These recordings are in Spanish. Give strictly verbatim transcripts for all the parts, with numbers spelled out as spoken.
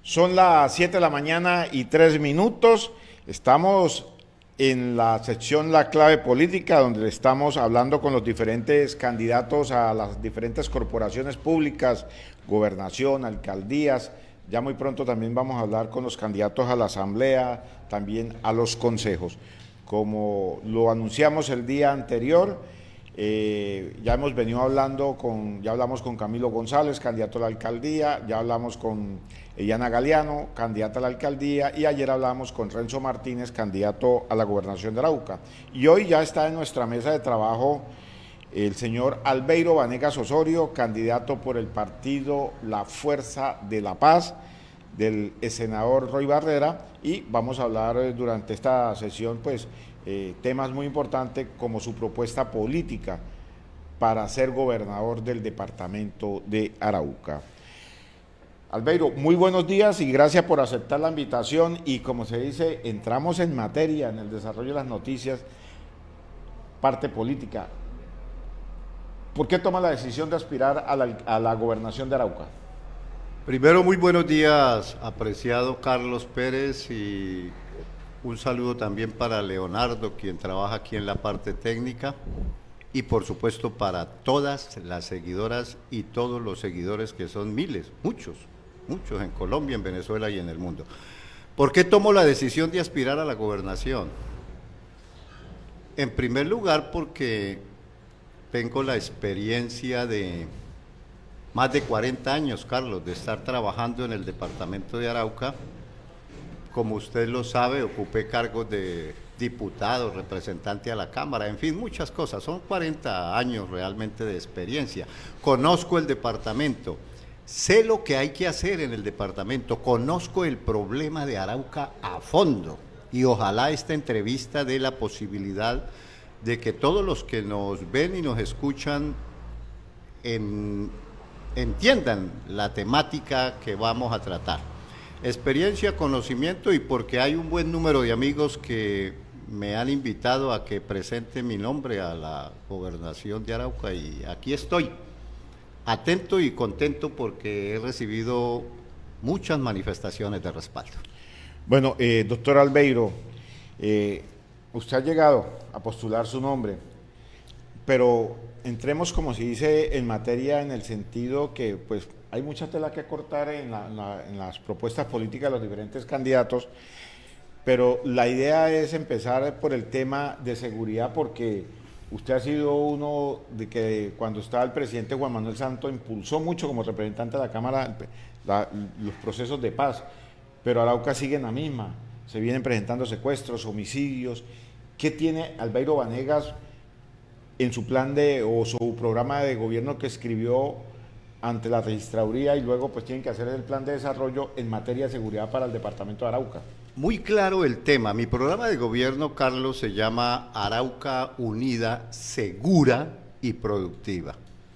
Son las siete de la mañana y tres minutos. Estamos en la sección La Clave Política, donde estamos hablando con los diferentes candidatos a las diferentes corporaciones públicas, gobernación, alcaldías. Ya muy pronto también vamos a hablar con los candidatos a la asamblea, también a los consejos. Como lo anunciamos el día anterior, eh, ya hemos venido hablando con, ya hablamos con Camilo González, candidato a la alcaldía, ya hablamos con Eliana Galeano, candidata a la alcaldía, y ayer hablamos con Renzo Martínez, candidato a la gobernación de Arauca. Y hoy ya está en nuestra mesa de trabajo el señor Albeiro Vanegas Osorio, candidato por el partido La Fuerza de la Paz, del senador Roy Barrera, y vamos a hablar durante esta sesión pues eh, temas muy importantes como su propuesta política para ser gobernador del departamento de Arauca. Albeiro, muy buenos días y gracias por aceptar la invitación, y como se dice, entramos en materia en el desarrollo de las noticias, parte política. ¿Por qué toma la decisión de aspirar a la, a la gobernación de Arauca? Primero, muy buenos días, apreciado Carlos Pérez, y un saludo también para Leonardo, quien trabaja aquí en la parte técnica, y por supuesto para todas las seguidoras y todos los seguidores, que son miles, muchos, muchos en Colombia, en Venezuela y en el mundo. ¿Por qué tomo la decisión de aspirar a la gobernación? En primer lugar, porque tengo la experiencia de más de cuarenta años, Carlos, de estar trabajando en el departamento de Arauca. Como usted lo sabe, ocupé cargos de diputado, representante a la Cámara, en fin, muchas cosas. Son cuarenta años realmente de experiencia. Conozco el departamento, sé lo que hay que hacer en el departamento, conozco el problema de Arauca a fondo, y ojalá esta entrevista dé la posibilidad de que todos los que nos ven y nos escuchan en, entiendan la temática que vamos a tratar. Experiencia, conocimiento, y porque hay un buen número de amigos que me han invitado a que presente mi nombre a la gobernación de Arauca, y aquí estoy, atento y contento porque he recibido muchas manifestaciones de respaldo. Bueno, eh, doctor Albeiro, eh, usted ha llegado a postular su nombre, pero entremos, como se dice, en materia, en el sentido que pues hay mucha tela que cortar en, la, en, la, en las propuestas políticas de los diferentes candidatos, pero la idea es empezar por el tema de seguridad, porque usted ha sido uno de que cuando estaba el presidente Juan Manuel Santos impulsó mucho como representante de la Cámara la, los procesos de paz, pero Arauca sigue en la misma, se vienen presentando secuestros, homicidios. ¿Qué tiene Albeiro Vanegas en su plan de o su programa de gobierno que escribió ante la registraduría, y luego pues tienen que hacer el plan de desarrollo en materia de seguridad para el departamento de Arauca? Muy claro el tema. Mi programa de gobierno, Carlos, se llama Arauca Unida, Segura y Productiva.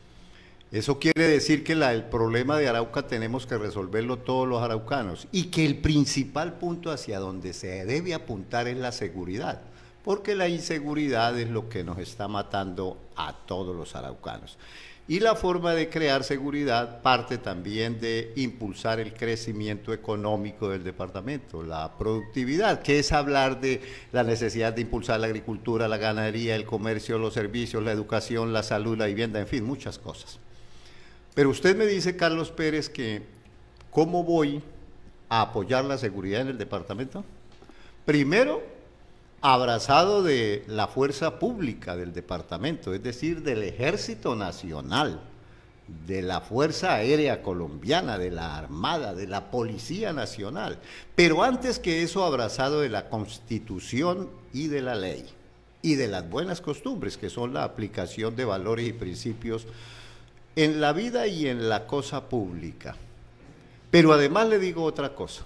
Eso quiere decir que la, el problema de Arauca tenemos que resolverlo todos los araucanos, y que el principal punto hacia donde se debe apuntar es la seguridad, porque la inseguridad es lo que nos está matando a todos los araucanos. Y la forma de crear seguridad parte también de impulsar el crecimiento económico del departamento, la productividad, que es hablar de la necesidad de impulsar la agricultura, la ganadería, el comercio, los servicios, la educación, la salud, la vivienda, en fin, muchas cosas. Pero usted me dice, Carlos Pérez, que ¿cómo voy a apoyar la seguridad en el departamento? Primero, abrazado de la fuerza pública del departamento, es decir, del Ejército Nacional, de la Fuerza Aérea Colombiana, de la Armada, de la Policía Nacional, pero antes que eso, abrazado de la Constitución y de la ley, y de las buenas costumbres, que son la aplicación de valores y principios en la vida y en la cosa pública. Pero además le digo otra cosa.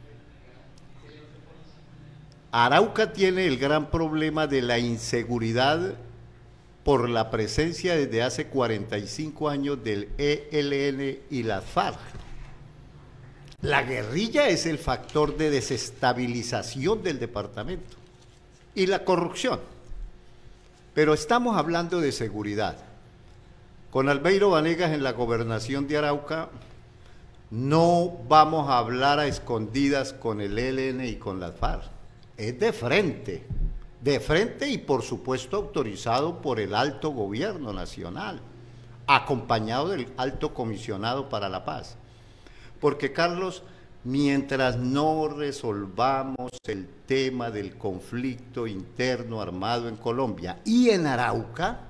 Arauca tiene el gran problema de la inseguridad por la presencia desde hace cuarenta y cinco años del E L N y las FARC. La guerrilla es el factor de desestabilización del departamento, y la corrupción. Pero estamos hablando de seguridad. Con Albeiro Vanegas en la gobernación de Arauca no vamos a hablar a escondidas con el E L N y con las FARC, es de frente, de frente y por supuesto autorizado por el alto gobierno nacional, acompañado del alto comisionado para la paz. Porque, Carlos, mientras no resolvamos el tema del conflicto interno armado en Colombia y en Arauca,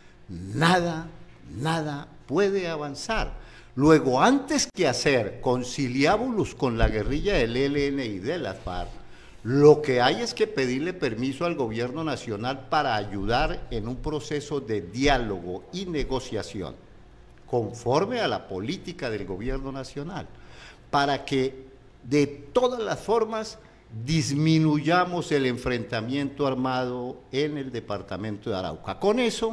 nada, nada puede avanzar. Luego, antes que hacer conciliábulos con la guerrilla del E L N y de las FARC, lo que hay es que pedirle permiso al gobierno nacional para ayudar en un proceso de diálogo y negociación, conforme a la política del gobierno nacional, para que de todas las formas disminuyamos el enfrentamiento armado en el departamento de Arauca. Con eso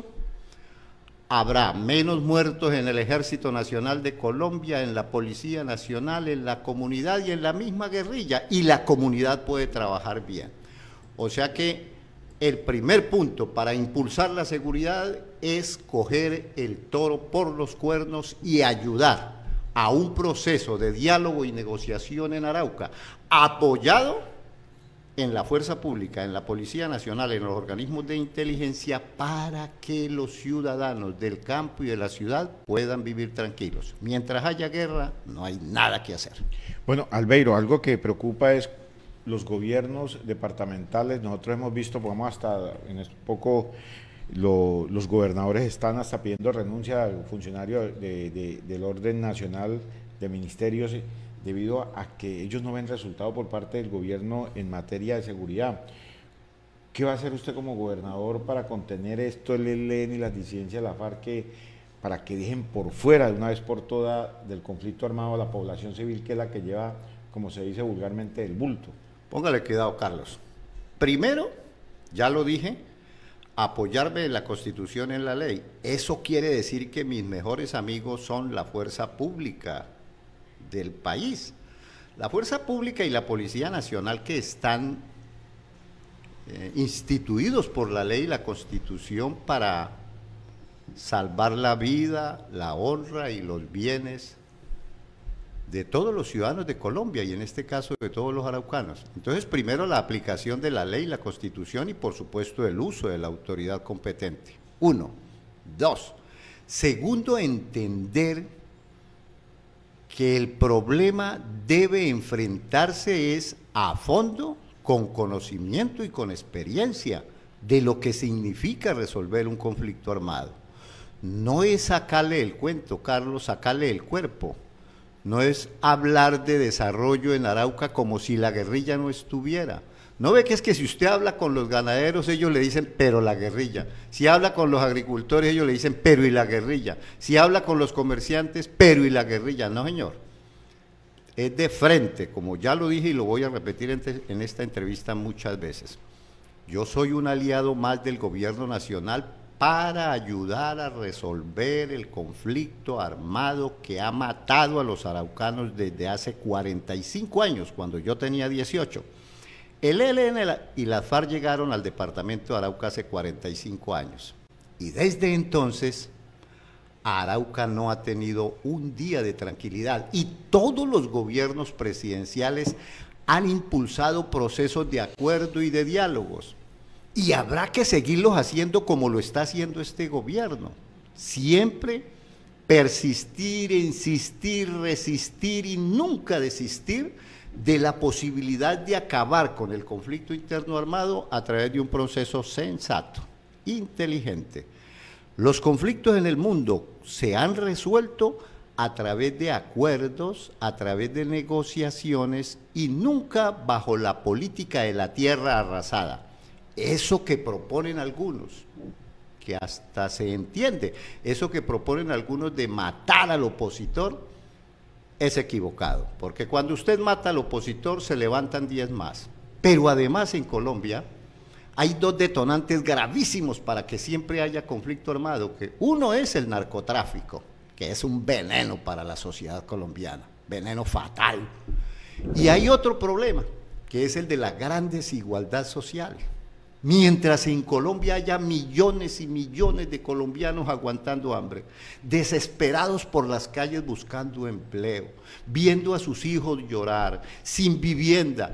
habrá menos muertos en el Ejército Nacional de Colombia, en la Policía Nacional, en la comunidad y en la misma guerrilla, y la comunidad puede trabajar bien. O sea que el primer punto para impulsar la seguridad es coger el toro por los cuernos y ayudar a un proceso de diálogo y negociación en Arauca, apoyado en la fuerza pública, en la Policía Nacional, en los organismos de inteligencia, para que los ciudadanos del campo y de la ciudad puedan vivir tranquilos. Mientras haya guerra, no hay nada que hacer. Bueno, Albeiro, algo que preocupa es los gobiernos departamentales. Nosotros hemos visto, vamos hasta en este poco, lo, los gobernadores están hasta pidiendo renuncia al funcionario de, de, del orden nacional de ministerios, debido a que ellos no ven resultado por parte del gobierno en materia de seguridad. ¿Qué va a hacer usted como gobernador para contener esto, el E L N y las disidencias de la FARC, que, para que dejen por fuera de una vez por todas del conflicto armado a la población civil, que es la que lleva, como se dice vulgarmente, el bulto? Póngale cuidado, Carlos. Primero, ya lo dije, apoyarme en la Constitución, en la ley. Eso quiere decir que mis mejores amigos son la fuerza pública del país. La fuerza pública y la Policía Nacional, que están eh, instituidos por la ley y la Constitución para salvar la vida, la honra y los bienes de todos los ciudadanos de Colombia, y en este caso de todos los araucanos. Entonces, primero la aplicación de la ley, la Constitución y por supuesto el uso de la autoridad competente. Uno. Dos. Segundo, entender que el problema debe enfrentarse es a fondo, con conocimiento y con experiencia de lo que significa resolver un conflicto armado. No es sacarle el cuento, Carlos, sacarle el cuerpo. No es hablar de desarrollo en Arauca como si la guerrilla no estuviera. ¿No ve que es que si usted habla con los ganaderos, ellos le dicen, pero la guerrilla? Si habla con los agricultores, ellos le dicen, pero y la guerrilla? Si habla con los comerciantes, pero y la guerrilla? No, señor. Es de frente, como ya lo dije y lo voy a repetir en esta entrevista muchas veces. Yo soy un aliado más del gobierno nacional para ayudar a resolver el conflicto armado que ha matado a los araucanos desde hace cuarenta y cinco años, cuando yo tenía dieciocho. El E L N y las FARC llegaron al departamento de Arauca hace cuarenta y cinco años. Y desde entonces, Arauca no ha tenido un día de tranquilidad. Y todos los gobiernos presidenciales han impulsado procesos de acuerdo y de diálogos. Y habrá que seguirlos haciendo como lo está haciendo este gobierno. Siempre persistir, insistir, resistir y nunca desistir de la posibilidad de acabar con el conflicto interno armado a través de un proceso sensato, inteligente. Los conflictos en el mundo se han resuelto a través de acuerdos, a través de negociaciones y nunca bajo la política de la tierra arrasada. Eso que proponen algunos, que hasta se entiende, eso que proponen algunos de matar al opositor, es equivocado, porque cuando usted mata al opositor se levantan diez más. Pero además en Colombia hay dos detonantes gravísimos para que siempre haya conflicto armado, que uno es el narcotráfico, que es un veneno para la sociedad colombiana, veneno fatal. Y hay otro problema, que es el de la gran desigualdad social. Mientras en Colombia haya millones y millones de colombianos aguantando hambre, desesperados por las calles buscando empleo, viendo a sus hijos llorar, sin vivienda.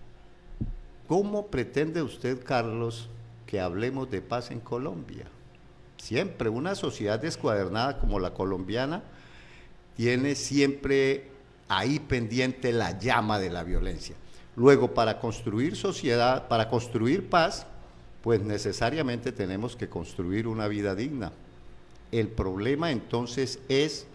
¿Cómo pretende usted, Carlos, que hablemos de paz en Colombia? Siempre una sociedad descuadernada como la colombiana tiene siempre ahí pendiente la llama de la violencia. Luego, para construir sociedad, para construir paz, pues necesariamente tenemos que construir una vida digna. El problema entonces es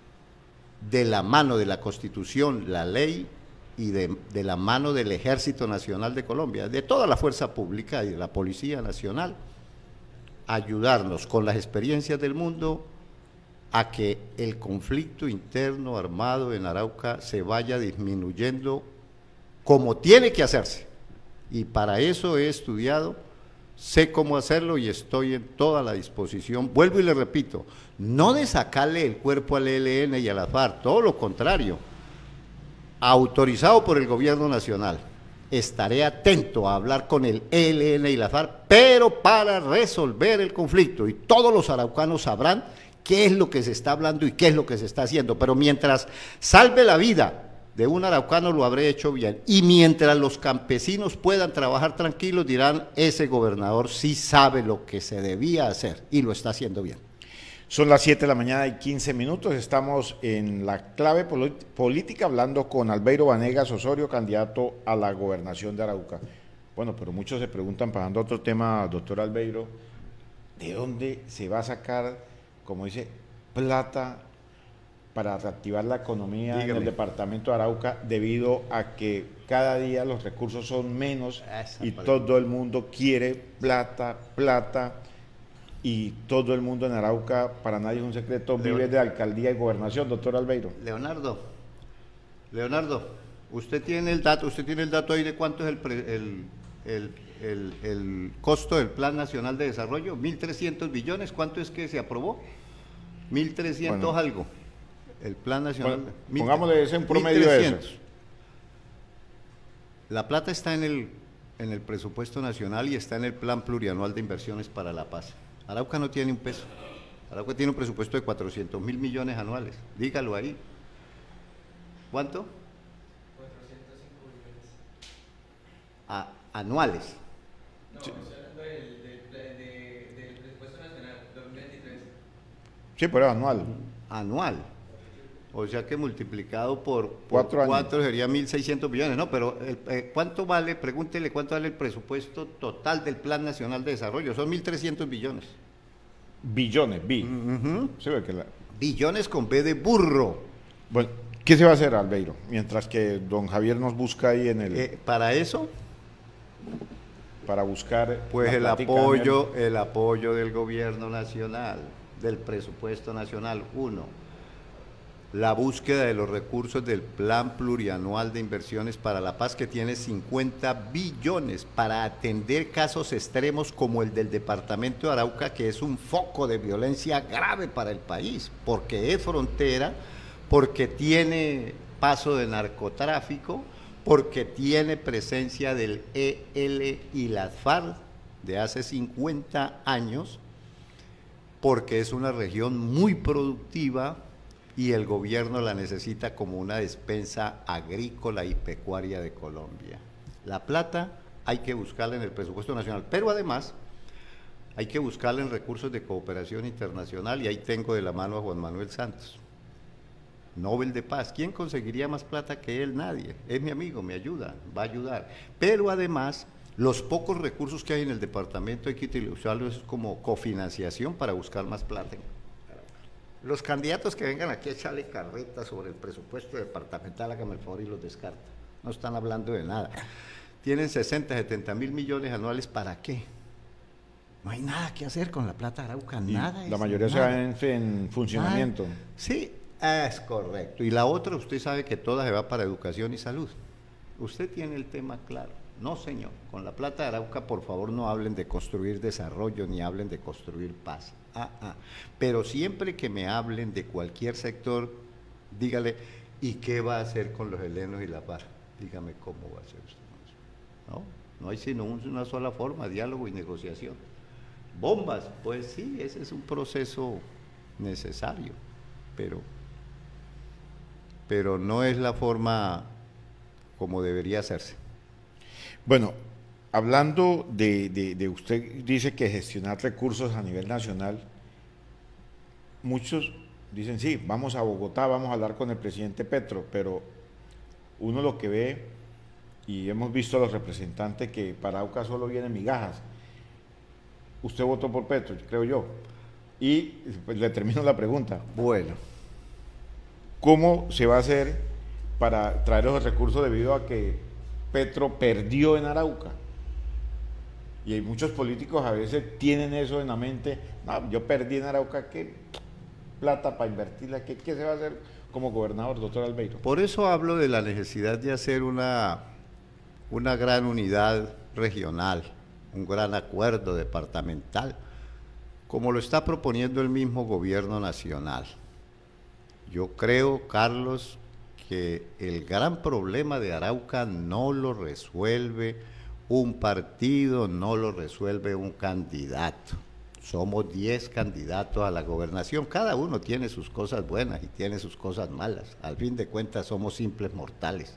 de la mano de la Constitución, la ley y de, de la mano del Ejército Nacional de Colombia, de toda la fuerza pública y de la Policía Nacional, ayudarnos con las experiencias del mundo a que el conflicto interno armado en Arauca se vaya disminuyendo como tiene que hacerse. Y para eso he estudiado, sé cómo hacerlo y estoy en toda la disposición. Vuelvo y le repito, no de sacarle el cuerpo al E L N y a la FARC, todo lo contrario, autorizado por el gobierno nacional. Estaré atento a hablar con el E L N y la FARC, pero para resolver el conflicto, y todos los araucanos sabrán qué es lo que se está hablando y qué es lo que se está haciendo, pero mientras salve la vida de un araucano lo habré hecho bien, y mientras los campesinos puedan trabajar tranquilos dirán, ese gobernador sí sabe lo que se debía hacer y lo está haciendo bien. Son las siete de la mañana y quince minutos, estamos en la clave política hablando con Albeiro Vanegas Osorio, candidato a la gobernación de Arauca. Bueno, pero muchos se preguntan, pasando a otro tema, doctor Albeiro, ¿de dónde se va a sacar, como dice, plata para reactivar la economía Dígame. en el departamento de Arauca, debido a que cada día los recursos son menos Esa y palabra. todo el mundo quiere plata, plata, y todo el mundo en Arauca, para nadie es un secreto, Leon... vive de alcaldía y gobernación, doctor Albeiro? Leonardo, Leonardo, usted tiene el dato, usted tiene el dato ahí de cuánto es el, pre, el, el, el, el costo del Plan Nacional de Desarrollo, mil trescientos billones, ¿cuánto es que se aprobó? mil trescientos bueno. algo. El Plan Nacional. Bueno, mil, pongámosle ese en promedio de eso. La plata está en el, en el presupuesto nacional y está en el Plan Plurianual de Inversiones para la Paz. Arauca no tiene un peso. Arauca tiene un presupuesto de cuatrocientos mil millones anuales. Dígalo ahí. ¿Cuánto? cuatrocientos cinco millones. A, anuales. No, sí. Estoy hablando del, del, del, del presupuesto nacional dos mil veintitrés. Sí, pero anual. Anual. O sea que multiplicado por, por cuatro, cuatro sería mil seiscientos millones, ¿no? Pero el, eh, ¿cuánto vale? Pregúntele cuánto vale el presupuesto total del Plan Nacional de Desarrollo. Son mil trescientos billones. Billones, bi. Uh-huh. Sí, que la... Billones con B de burro. Bueno, ¿qué se va a hacer, Albeiro? Mientras que don Javier nos busca ahí en el... Eh, ¿Para eso? Para buscar... Pues el apoyo, el... el apoyo del gobierno nacional, del presupuesto nacional, uno. La búsqueda de los recursos del Plan Plurianual de Inversiones para la Paz, que tiene cincuenta billones para atender casos extremos como el del departamento de Arauca, que es un foco de violencia grave para el país, porque es frontera, porque tiene paso de narcotráfico, porque tiene presencia del E L y las FARC de hace cincuenta años, porque es una región muy productiva, y el gobierno la necesita como una despensa agrícola y pecuaria de Colombia. La plata hay que buscarla en el presupuesto nacional, pero además hay que buscarla en recursos de cooperación internacional, y ahí tengo de la mano a Juan Manuel Santos, Nobel de Paz. ¿Quién conseguiría más plata que él? Nadie. Es mi amigo, me ayuda, va a ayudar. Pero además, los pocos recursos que hay en el departamento hay que utilizarlos como cofinanciación para buscar más plata. Los candidatos que vengan aquí a echarle carreta sobre el presupuesto departamental, hágame el favor y los descarta. No están hablando de nada. Tienen sesenta, setenta mil millones anuales, ¿para qué? No hay nada que hacer con la plata Arauca, nada. La mayoría se va en, en funcionamiento. Nada. Sí, es correcto. Y la otra, usted sabe que toda se va para educación y salud. Usted tiene el tema claro. No, señor, con la plata de Arauca, por favor, no hablen de construir desarrollo ni hablen de construir paz. Ah, ah. Pero siempre que me hablen de cualquier sector, dígale, ¿y qué va a hacer con los helenos y la FARC? Dígame cómo va a hacer usted. ¿No? no hay sino una sola forma, diálogo y negociación. Bombas, pues sí, ese es un proceso necesario, pero, pero no es la forma como debería hacerse. Bueno, hablando de, de, de usted dice que gestionar recursos a nivel nacional, muchos dicen, sí, vamos a Bogotá, vamos a hablar con el presidente Petro, pero uno lo que ve, y hemos visto a los representantes que para Arauca solo vienen migajas. Usted votó por Petro, creo yo. Y pues, le termino la pregunta. Bueno. ¿Cómo se va a hacer para traer esos recursos debido a que Petro perdió en Arauca? Y hay muchos políticos a veces tienen eso en la mente. No, yo perdí en Arauca, ¿qué plata para invertirla? ¿Qué, qué se va a hacer como gobernador, doctor Albeiro? Por eso hablo de la necesidad de hacer una, una gran unidad regional, un gran acuerdo departamental, como lo está proponiendo el mismo gobierno nacional. Yo creo, Carlos, que el gran problema de Arauca no lo resuelve un partido, no lo resuelve un candidato. Somos diez candidatos a la gobernación, cada uno tiene sus cosas buenas y tiene sus cosas malas. Al fin de cuentas somos simples mortales.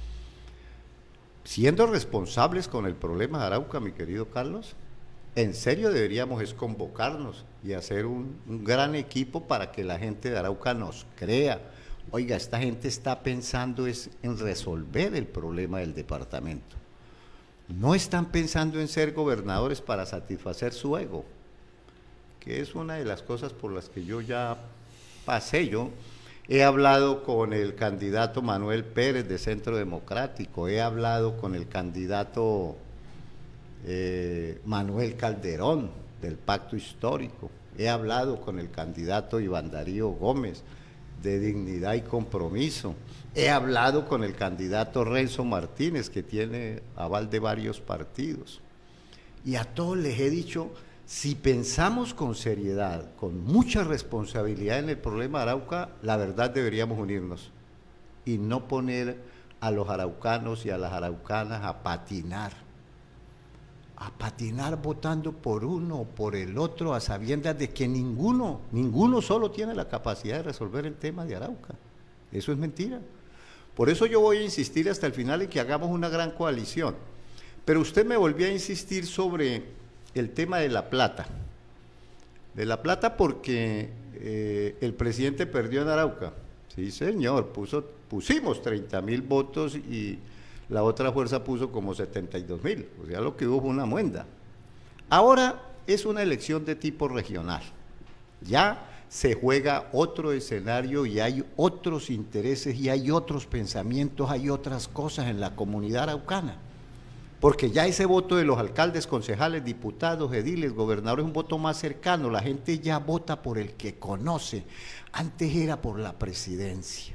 Siendo responsables con el problema de Arauca, mi querido Carlos, en serio deberíamos es convocarnos y hacer un, un gran equipo para que la gente de Arauca nos crea. Oiga, esta gente está pensando es en resolver el problema del departamento. No están pensando en ser gobernadores para satisfacer su ego, que es una de las cosas por las que yo ya pasé. Yo he hablado con el candidato Manuel Pérez de Centro Democrático, he hablado con el candidato eh, Manuel Calderón del Pacto Histórico, he hablado con el candidato Iván Darío Gómez de Dignidad y Compromiso, he hablado con el candidato Renzo Martínez, que tiene aval de varios partidos, y a todos les he dicho, si pensamos con seriedad, con mucha responsabilidad en el problema de Arauca, la verdad deberíamos unirnos y no poner a los araucanos y a las araucanas a patinar, a patinar votando por uno o por el otro, a sabiendas de que ninguno, ninguno solo tiene la capacidad de resolver el tema de Arauca. Eso es mentira. Por eso yo voy a insistir hasta el final en que hagamos una gran coalición. Pero usted me volvió a insistir sobre el tema de La Plata. De La Plata porque eh, el presidente perdió en Arauca. Sí, señor, puso, pusimos treinta mil votos y la otra fuerza puso como setenta y dos mil, o sea, lo que hubo fue una muenda. Ahora es una elección de tipo regional. Ya se juega otro escenario y hay otros intereses y hay otros pensamientos, hay otras cosas en la comunidad araucana. Porque ya ese voto de los alcaldes, concejales, diputados, ediles, gobernadores es un voto más cercano, la gente ya vota por el que conoce, antes era por la presidencia.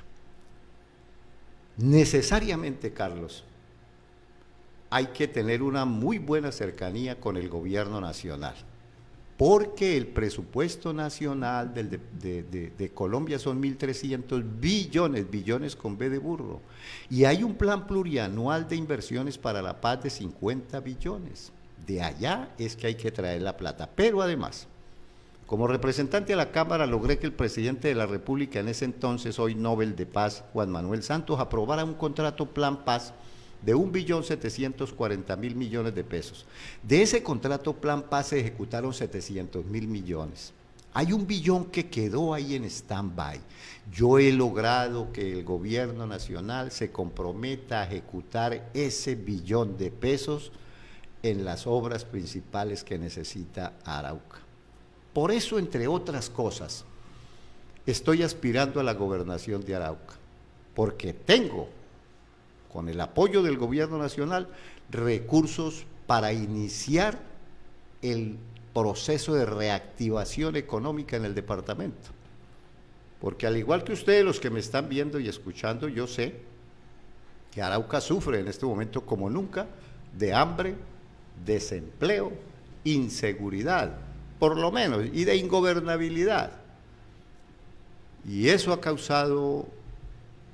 Necesariamente, Carlos, hay que tener una muy buena cercanía con el gobierno nacional, porque el presupuesto nacional del de, de, de, de Colombia son mil trescientos billones, billones con B de burro, y hay un plan plurianual de inversiones para la paz de cincuenta billones. De allá es que hay que traer la plata, pero además, como representante a la Cámara logré que el presidente de la República en ese entonces, hoy Nobel de Paz, Juan Manuel Santos, aprobara un contrato Plan Paz de un billón setecientos cuarenta mil millones de pesos. De ese contrato Plan Paz se ejecutaron setecientos mil millones. Hay un billón que quedó ahí en stand-by. Yo he logrado que el gobierno nacional se comprometa a ejecutar ese billón de pesos en las obras principales que necesita Arauca. Por eso, entre otras cosas, estoy aspirando a la gobernación de Arauca, porque tengo, con el apoyo del gobierno nacional, recursos para iniciar el proceso de reactivación económica en el departamento. Porque al igual que ustedes, los que me están viendo y escuchando, yo sé que Arauca sufre en este momento como nunca de hambre, desempleo, inseguridad, por lo menos, y de ingobernabilidad. Y eso ha causado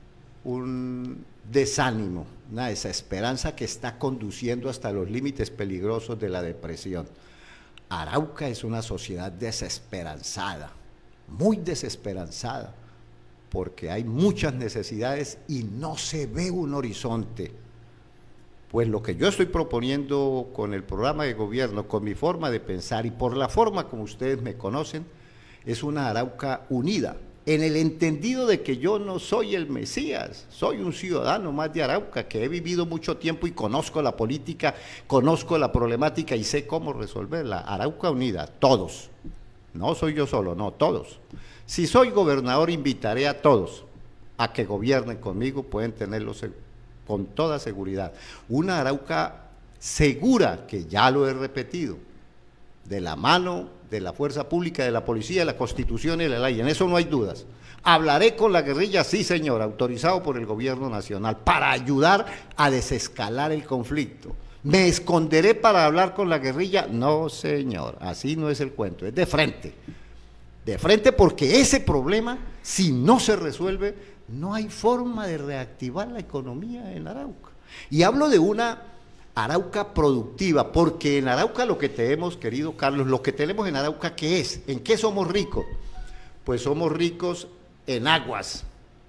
un desánimo, una desesperanza que está conduciendo hasta los límites peligrosos de la depresión. Arauca es una sociedad desesperanzada, muy desesperanzada, porque hay muchas necesidades y no se ve un horizonte. Pues lo que yo estoy proponiendo con el programa de gobierno, con mi forma de pensar y por la forma como ustedes me conocen, es una Arauca unida, en el entendido de que yo no soy el Mesías, soy un ciudadano más de Arauca, que he vivido mucho tiempo y conozco la política, conozco la problemática y sé cómo resolverla. Arauca unida, todos, no soy yo solo, no, todos. Si soy gobernador, invitaré a todos a que gobiernen conmigo, pueden tenerlo con toda seguridad. Una Arauca segura, que ya lo he repetido, de la mano de la fuerza pública, de la policía, de la Constitución y de la ley, en eso no hay dudas. Hablaré con la guerrilla, sí señor, autorizado por el gobierno nacional, para ayudar a desescalar el conflicto. ¿Me esconderé para hablar con la guerrilla? No señor, así no es el cuento, es de frente. De frente, porque ese problema, si no se resuelve, no hay forma de reactivar la economía en Arauca. Y hablo de una Arauca productiva, porque en Arauca lo que tenemos, querido Carlos, lo que tenemos en Arauca, ¿qué es? ¿En qué somos ricos? Pues somos ricos en aguas,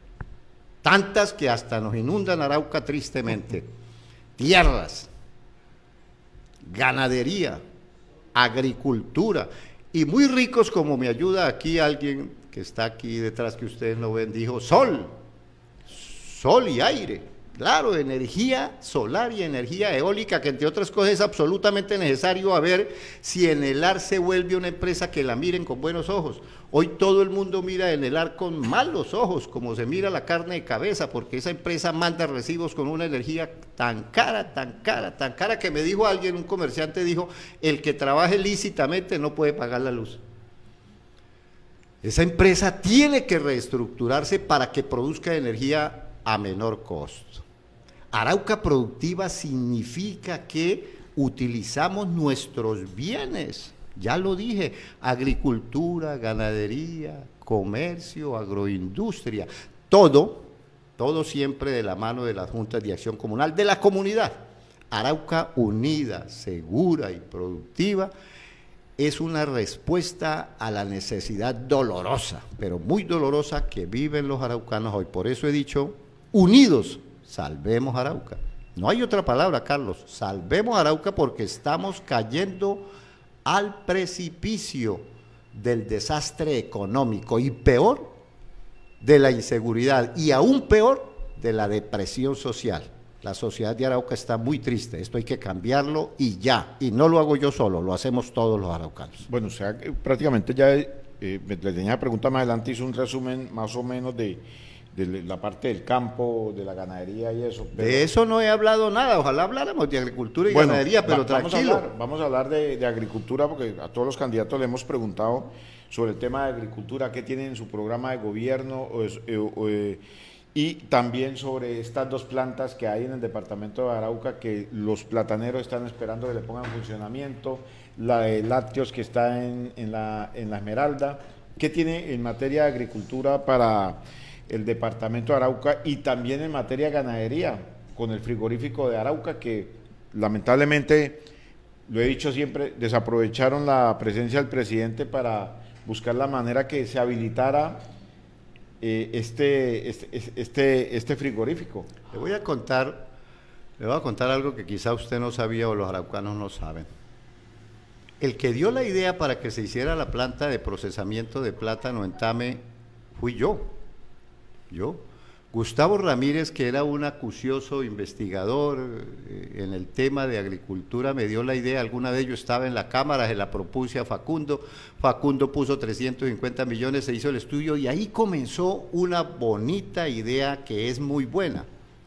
tantas que hasta nos inundan Arauca tristemente, tierras, ganadería, agricultura, y muy ricos, como me ayuda aquí alguien que está aquí detrás que ustedes no ven, dijo, sol, sol y aire. Claro, energía solar y energía eólica, que entre otras cosas es absolutamente necesario a ver si Enelar se vuelve una empresa que la miren con buenos ojos. Hoy todo el mundo mira a Enelar con malos ojos, como se mira la carne de cabeza, porque esa empresa manda recibos con una energía tan cara, tan cara, tan cara, que me dijo alguien, un comerciante dijo, el que trabaje lícitamente no puede pagar la luz. Esa empresa tiene que reestructurarse para que produzca energía a menor costo. Arauca productiva significa que utilizamos nuestros bienes, ya lo dije, agricultura, ganadería, comercio, agroindustria, todo, todo siempre de la mano de las juntas de acción comunal, de la comunidad. Arauca unida, segura y productiva es una respuesta a la necesidad dolorosa, pero muy dolorosa, que viven los araucanos hoy. Por eso he dicho, unidos, salvemos Arauca. No hay otra palabra, Carlos, salvemos Arauca, porque estamos cayendo al precipicio del desastre económico y peor, de la inseguridad, y aún peor, de la depresión social. La sociedad de Arauca está muy triste, esto hay que cambiarlo y ya, y no lo hago yo solo, lo hacemos todos los araucanos. Bueno, o sea, prácticamente ya, eh, le tenía la pregunta más adelante, hizo un resumen más o menos de de la parte del campo, de la ganadería y eso. Pero de eso no he hablado nada, ojalá habláramos de agricultura y bueno, ganadería, pero va, vamos tranquilo. A hablar, vamos a hablar de, de agricultura, porque a todos los candidatos le hemos preguntado sobre el tema de agricultura, qué tienen en su programa de gobierno, o es, eh, o, eh, y también sobre estas dos plantas que hay en el departamento de Arauca, que los plataneros están esperando que le pongan en funcionamiento, la de lácteos que está en, en, la, en la Esmeralda. ¿Qué tiene en materia de agricultura para el departamento de Arauca, y también en materia de ganadería, con el frigorífico de Arauca, que lamentablemente, lo he dicho siempre, desaprovecharon la presencia del presidente para buscar la manera que se habilitara eh, este, este, este, este frigorífico? Le voy a contar, le voy a contar algo que quizá usted no sabía o los araucanos no saben. El que dio la idea para que se hiciera la planta de procesamiento de plátano en Tame fui yo. Yo, Gustavo Ramírez, que era un acucioso investigador eh, en el tema de agricultura, me dio la idea. Alguna vez yo estaba en la Cámara, se la propuse a Facundo, Facundo puso trescientos cincuenta millones, se hizo el estudio y ahí comenzó una bonita idea que es muy buena.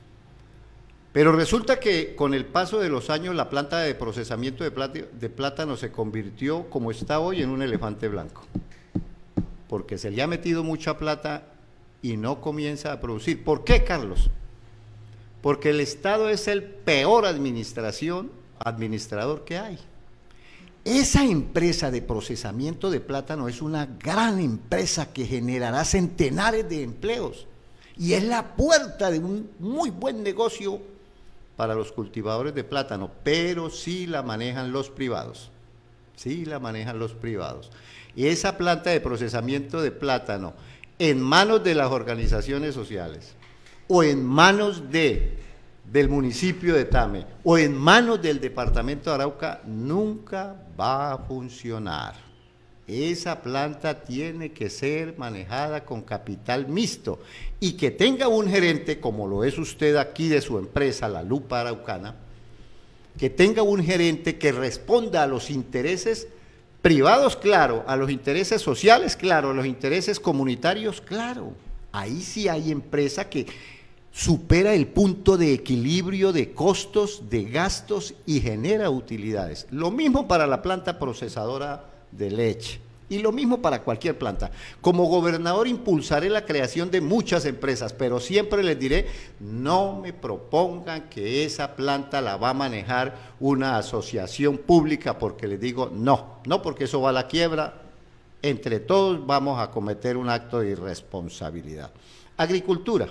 Pero resulta que con el paso de los años la planta de procesamiento de plátano, de plátano se convirtió, como está hoy, en un elefante blanco, porque se le ha metido mucha plata y no comienza a producir. ¿Por qué, Carlos? Porque el Estado es el peor administración, administrador que hay. Esa empresa de procesamiento de plátano es una gran empresa que generará centenares de empleos. y es la puerta de un muy buen negocio para los cultivadores de plátano, pero sí la manejan los privados, sí la manejan los privados. Y esa planta de procesamiento de plátano en manos de las organizaciones sociales o en manos de, del municipio de Tame o en manos del departamento de Arauca nunca va a funcionar. Esa planta tiene que ser manejada con capital mixto y que tenga un gerente, como lo es usted aquí de su empresa, La Lupa Araucana, que tenga un gerente que responda a los intereses privados, claro, a los intereses sociales, claro, a los intereses comunitarios, claro. Ahí sí hay empresa que supera el punto de equilibrio de costos, de gastos y genera utilidades. Lo mismo para la planta procesadora de leche y lo mismo para cualquier planta. Como gobernador impulsaré la creación de muchas empresas, pero siempre les diré, no me propongan que esa planta la va a manejar una asociación pública, porque les digo no, no, porque eso va a la quiebra, entre todos vamos a cometer un acto de irresponsabilidad. Agricultura.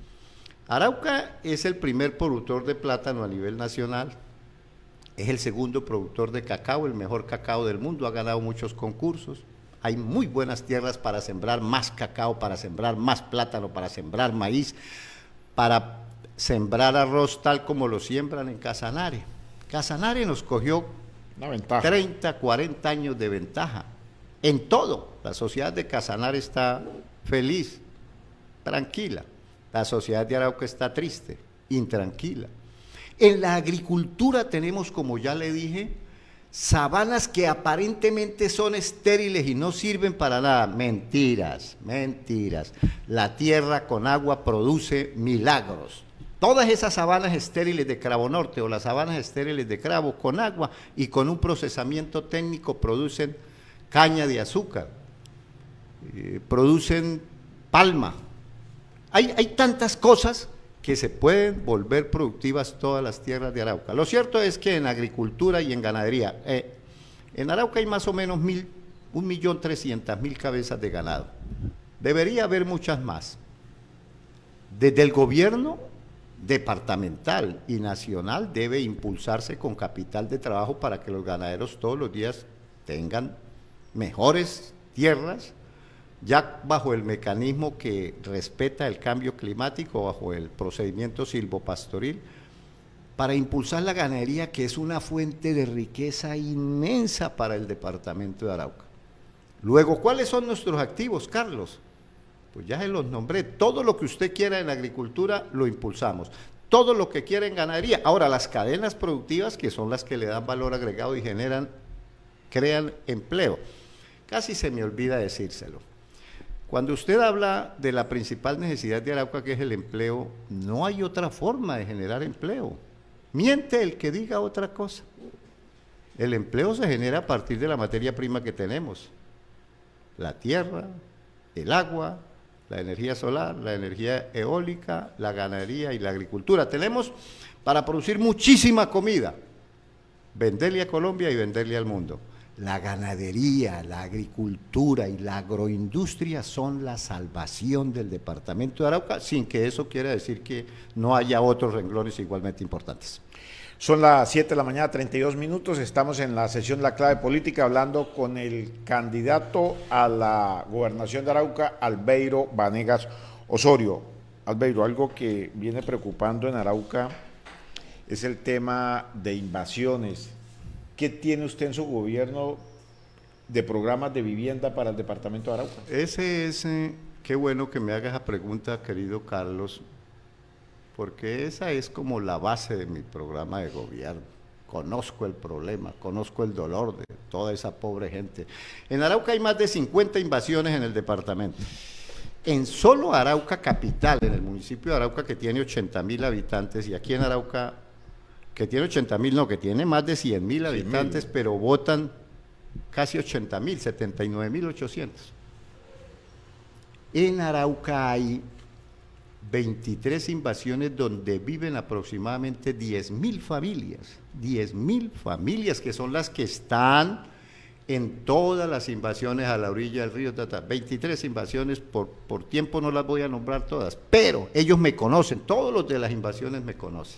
Arauca es el primer productor de plátano a nivel nacional. Es el segundo productor de cacao, el mejor cacao del mundo, ha ganado muchos concursos. Hay muy buenas tierras para sembrar más cacao, para sembrar más plátano, para sembrar maíz, para sembrar arroz tal como lo siembran en Casanare. Casanare nos cogió una ventaja. treinta, cuarenta años de ventaja en todo. La sociedad de Casanare está feliz, tranquila. La sociedad de Arauca está triste, intranquila. En la agricultura tenemos, como ya le dije, sabanas que aparentemente son estériles y no sirven para nada. Mentiras, mentiras. La tierra con agua produce milagros. Todas esas sabanas estériles de Cravo Norte o las sabanas estériles de Cravo con agua y con un procesamiento técnico producen caña de azúcar, eh, producen palma. Hay, hay tantas cosas que se pueden volver productivas todas las tierras de Arauca. Lo cierto es que en agricultura y en ganadería, eh, en Arauca hay más o menos mil, un millón trescientas mil cabezas de ganado. Debería haber muchas más. Desde el gobierno departamental y nacional debe impulsarse con capital de trabajo para que los ganaderos todos los días tengan mejores tierras, ya bajo el mecanismo que respeta el cambio climático, bajo el procedimiento silvopastoril, para impulsar la ganadería, que es una fuente de riqueza inmensa para el departamento de Arauca. Luego, ¿cuáles son nuestros activos, Carlos? Pues ya se los nombré. Todo lo que usted quiera en agricultura lo impulsamos, todo lo que quiera en ganadería. Ahora, las cadenas productivas, que son las que le dan valor agregado y generan, crean empleo. Casi se me olvida decírselo. Cuando usted habla de la principal necesidad de Arauca, que es el empleo, no hay otra forma de generar empleo. Miente el que diga otra cosa. El empleo se genera a partir de la materia prima que tenemos: la tierra, el agua, la energía solar, la energía eólica, la ganadería y la agricultura. Tenemos para producir muchísima comida, venderle a Colombia y venderle al mundo. La ganadería, la agricultura y la agroindustria son la salvación del departamento de Arauca, sin que eso quiera decir que no haya otros renglones igualmente importantes. Son las siete de la mañana, treinta y dos minutos, estamos en la sesión La Clave Política hablando con el candidato a la gobernación de Arauca, Albeiro Vanegas Osorio. Albeiro, algo que viene preocupando en Arauca es el tema de invasiones. ¿Qué tiene usted en su gobierno de programas de vivienda para el departamento de Arauca? Ese es, eh, qué bueno que me hagas esa pregunta, querido Carlos, porque esa es como la base de mi programa de gobierno. Conozco el problema, conozco el dolor de toda esa pobre gente. En Arauca hay más de cincuenta invasiones en el departamento. En solo Arauca capital, en el municipio de Arauca, que tiene ochenta mil habitantes, y aquí en Arauca, que tiene ochenta mil, no, que tiene más de cien mil habitantes, pero votan casi ochenta mil, setenta y nueve mil ochocientos. En Arauca hay veintitrés invasiones donde viven aproximadamente diez mil familias, diez mil familias que son las que están en todas las invasiones a la orilla del río Tata, veintitrés invasiones, por, por tiempo no las voy a nombrar todas, pero ellos me conocen, todos los de las invasiones me conocen.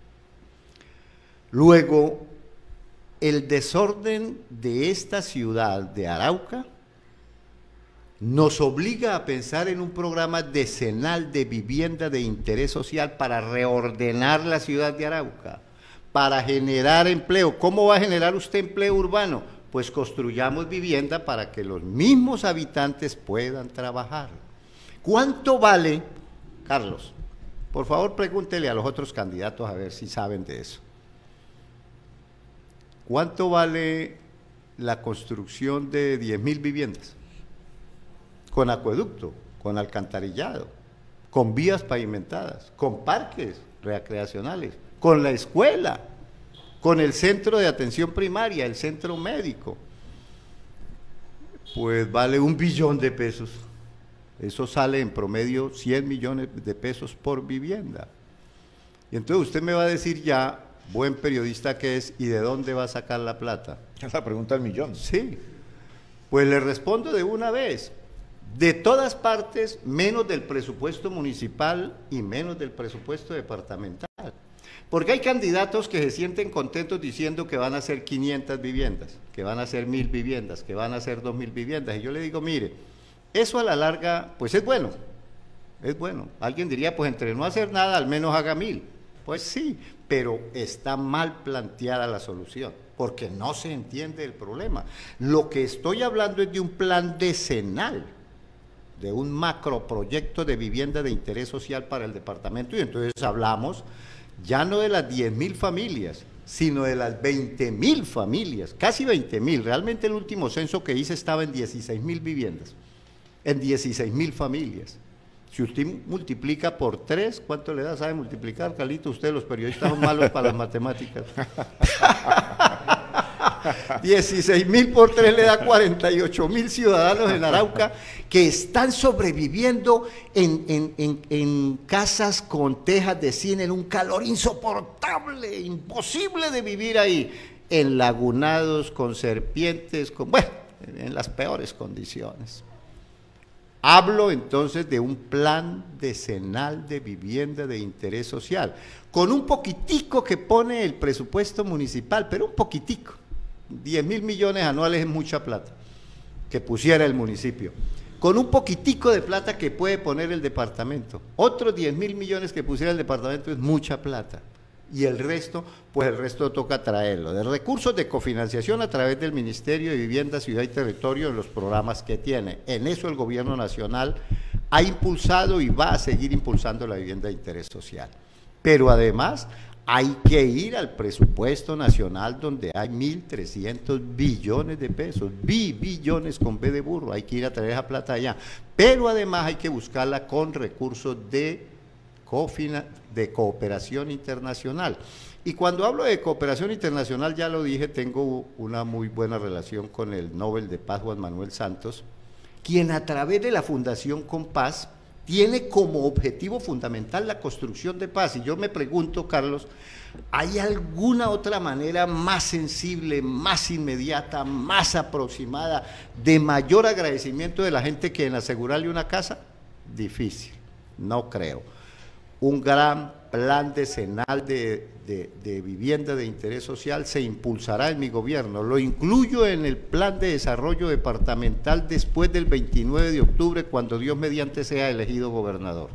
Luego, el desorden de esta ciudad de Arauca nos obliga a pensar en un programa decenal de vivienda de interés social para reordenar la ciudad de Arauca, para generar empleo. ¿Cómo va a generar usted empleo urbano? Pues construyamos vivienda para que los mismos habitantes puedan trabajar. ¿Cuánto vale, Carlos? Por favor, pregúntele a los otros candidatos a ver si saben de eso. ¿Cuánto vale la construcción de diez mil viviendas? Con acueducto, con alcantarillado, con vías pavimentadas, con parques recreacionales, con la escuela, con el centro de atención primaria, el centro médico. Pues vale un billón de pesos. Eso sale en promedio cien millones de pesos por vivienda. Y entonces usted me va a decir ya, buen periodista que es, ¿y de dónde va a sacar la plata? Es la pregunta del millón. Sí, pues le respondo de una vez. De todas partes, menos del presupuesto municipal y menos del presupuesto departamental. Porque hay candidatos que se sienten contentos diciendo que van a hacer quinientas viviendas, que van a hacer mil viviendas, que van a hacer dos mil viviendas. Y yo le digo, mire, eso a la larga, pues es bueno, es bueno. Alguien diría, pues entre no hacer nada, al menos haga mil. Pues sí, pero está mal planteada la solución, porque no se entiende el problema. Lo que estoy hablando es de un plan decenal, de un macroproyecto de vivienda de interés social para el departamento, y entonces hablamos ya no de las diez mil familias, sino de las veinte mil familias, casi veinte mil, realmente el último censo que hice estaba en dieciséis mil viviendas, en dieciséis mil familias. Si usted multiplica por tres, ¿cuánto le da? ¿Sabe multiplicar, Carlito? Ustedes los periodistas son malos para las matemáticas. dieciséis mil por tres le da cuarenta y ocho mil ciudadanos en Arauca que están sobreviviendo en, en, en, en casas con tejas de zinc en un calor insoportable, imposible de vivir ahí, enlagunados con serpientes, con, bueno, en las peores condiciones. Hablo entonces de un plan decenal de vivienda de interés social, con un poquitico que pone el presupuesto municipal, pero un poquitico. diez mil millones anuales es mucha plata que pusiera el municipio, con un poquitico de plata que puede poner el departamento, otros diez mil millones que pusiera el departamento es mucha plata, y el resto, pues el resto toca traerlo, de recursos de cofinanciación a través del Ministerio de Vivienda, Ciudad y Territorio en los programas que tiene. En eso el gobierno nacional ha impulsado y va a seguir impulsando la vivienda de interés social, pero además hay que ir al presupuesto nacional donde hay mil trescientos billones de pesos, bi, billones con B de burro, hay que ir a traer esa plata allá, pero además hay que buscarla con recursos de, cofina, de cooperación internacional. Y cuando hablo de cooperación internacional, ya lo dije, tengo una muy buena relación con el Nobel de Paz Juan Manuel Santos, quien a través de la Fundación Compás tiene como objetivo fundamental la construcción de paz. Y yo me pregunto, Carlos, ¿hay alguna otra manera más sensible, más inmediata, más aproximada, de mayor agradecimiento de la gente que en asegurarle una casa? Difícil, no creo. Un gran plan decenal de, de, de vivienda de interés social se impulsará en mi gobierno. Lo incluyo en el plan de desarrollo departamental después del veintinueve de octubre, cuando Dios mediante sea elegido gobernador.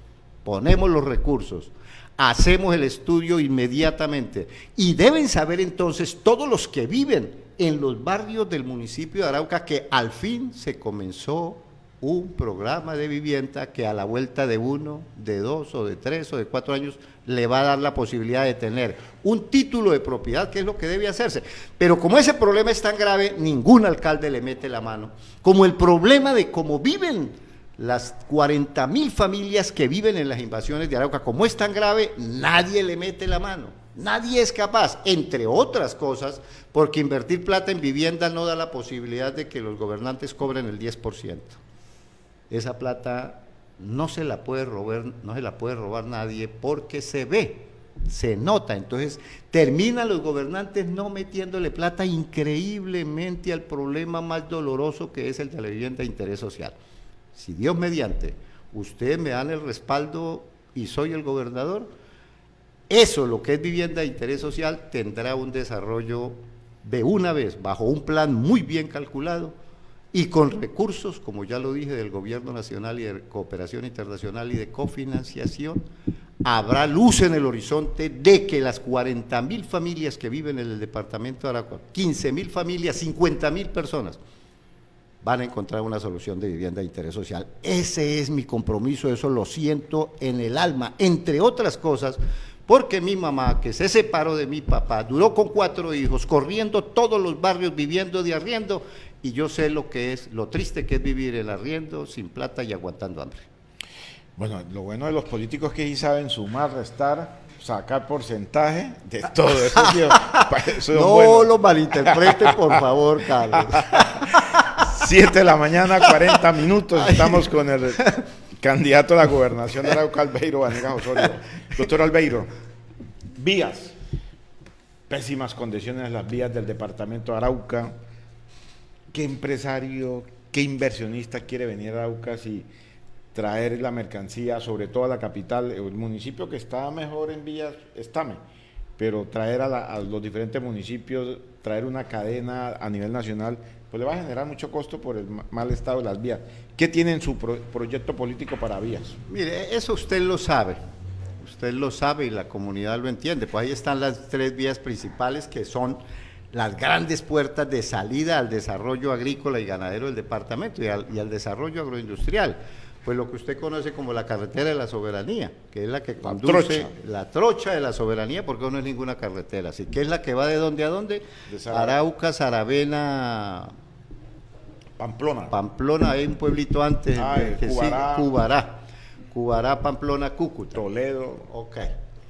Ponemos los recursos, hacemos el estudio inmediatamente, y deben saber entonces todos los que viven en los barrios del municipio de Arauca que al fin se comenzó un programa de vivienda que a la vuelta de uno, de dos o de tres o de cuatro años le va a dar la posibilidad de tener un título de propiedad, que es lo que debe hacerse. Pero como ese problema es tan grave, ningún alcalde le mete la mano. Como el problema de cómo viven las cuarenta mil familias que viven en las invasiones de Arauca, como es tan grave, nadie le mete la mano. Nadie es capaz, entre otras cosas, porque invertir plata en vivienda no da la posibilidad de que los gobernantes cobren el diez por ciento. Esa plata no se la puede robar, no se la puede robar nadie, porque se ve se nota. Entonces, terminan los gobernantes no metiéndole plata increíblemente al problema más doloroso que es el de la vivienda de interés social. Si Dios mediante, ustedes me dan el respaldo y soy el gobernador, eso, lo que es vivienda de interés social, tendrá un desarrollo de una vez, bajo un plan muy bien calculado y con recursos, como ya lo dije, del Gobierno Nacional y de Cooperación Internacional y de cofinanciación. Habrá luz en el horizonte de que las cuarenta mil familias que viven en el departamento de Arauca, quince mil familias, cincuenta mil personas, van a encontrar una solución de vivienda de interés social. Ese es mi compromiso, eso lo siento en el alma, entre otras cosas, porque mi mamá, que se separó de mi papá, duró con cuatro hijos, corriendo todos los barrios, viviendo de arriendo, y yo sé lo que es, lo triste que es vivir el arriendo, sin plata y aguantando hambre. Bueno, lo bueno de los políticos es que sí saben sumar, restar, sacar porcentaje de todo eso. Tío, eso no bueno. Lo malinterprete, por favor, Carlos. Siete de la mañana, cuarenta minutos, estamos con el candidato a la gobernación de Arauca, Albeiro Vanegas Osorio. Doctor Albeiro, vías, pésimas condiciones las vías del departamento de Arauca. ¿Qué empresario, qué inversionista quiere venir a Arauca si traer la mercancía, sobre todo a la capital? El municipio que está mejor en vías es Tame, pero traer a, la, a los diferentes municipios, traer una cadena a nivel nacional, pues le va a generar mucho costo por el mal estado de las vías. ¿Qué tiene en su pro, proyecto político para vías? Mire, eso usted lo sabe, usted lo sabe y la comunidad lo entiende. Pues ahí están las tres vías principales que son las grandes puertas de salida al desarrollo agrícola y ganadero del departamento y al, y al desarrollo agroindustrial. Pues lo que usted conoce como la carretera de la soberanía, que es la que conduce, la trocha, la trocha de la soberanía, porque no es ninguna carretera, así que es la que va de dónde a dónde, Arauca, Saravena, Pamplona. Pamplona, hay un pueblito antes, ah, que, que Cubará, sí, Cubará, Cubará, Pamplona, Cúcuta. Toledo. Ok.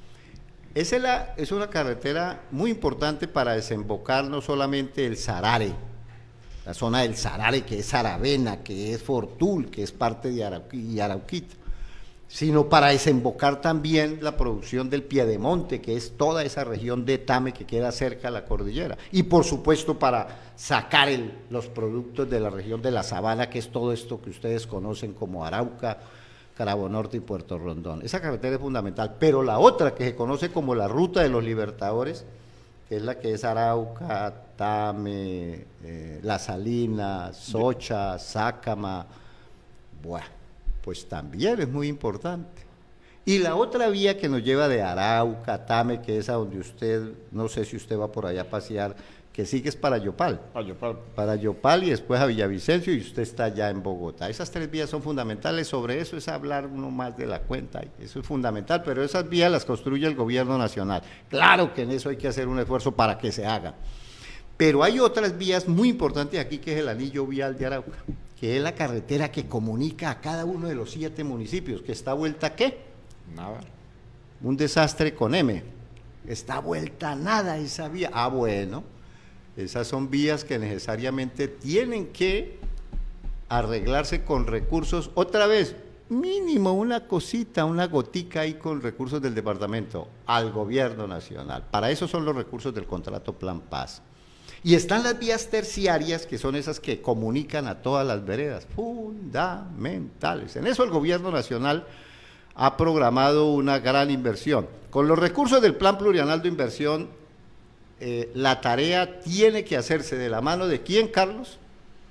Esa es, la, es una carretera muy importante para desembocar no solamente el Sarare, la zona del Sarare, que es Saravena, que es Fortul, que es parte de Arauquita, y Arauquita, sino para desembocar también la producción del Piedemonte, que es toda esa región de Tame que queda cerca a la cordillera, y por supuesto para sacar el, los productos de la región de la Sabana, que es todo esto que ustedes conocen como Arauca, Carabobo Norte y Puerto Rondón. Esa carretera es fundamental, pero la otra que se conoce como la Ruta de los Libertadores, que es la que es Arauca, Tame, eh, La Salina, Socha, Sácama, bueno, pues también es muy importante. Y la otra vía que nos lleva de Arauca, Tame, que es a donde usted, no sé si usted va por allá a pasear, que sigue es para Yopal, para Yopal, para Yopal y después a Villavicencio y usted está ya en Bogotá. Esas tres vías son fundamentales, sobre eso es hablar uno más de la cuenta, eso es fundamental, pero esas vías las construye el gobierno nacional. Claro que en eso hay que hacer un esfuerzo para que se haga, pero hay otras vías muy importantes aquí que es el anillo vial de Arauca, que es la carretera que comunica a cada uno de los siete municipios, que está vuelta ¿a qué? Nada. Un desastre con M, está vuelta a nada esa vía, ah bueno. Esas son vías que necesariamente tienen que arreglarse con recursos, otra vez, mínimo una cosita, una gotica ahí con recursos del departamento, al gobierno nacional. Para eso son los recursos del contrato Plan Paz. Y están las vías terciarias, que son esas que comunican a todas las veredas, fundamentales. En eso el gobierno nacional ha programado una gran inversión. Con los recursos del Plan Plurianual de Inversión, Eh, la tarea tiene que hacerse de la mano de ¿quién, Carlos?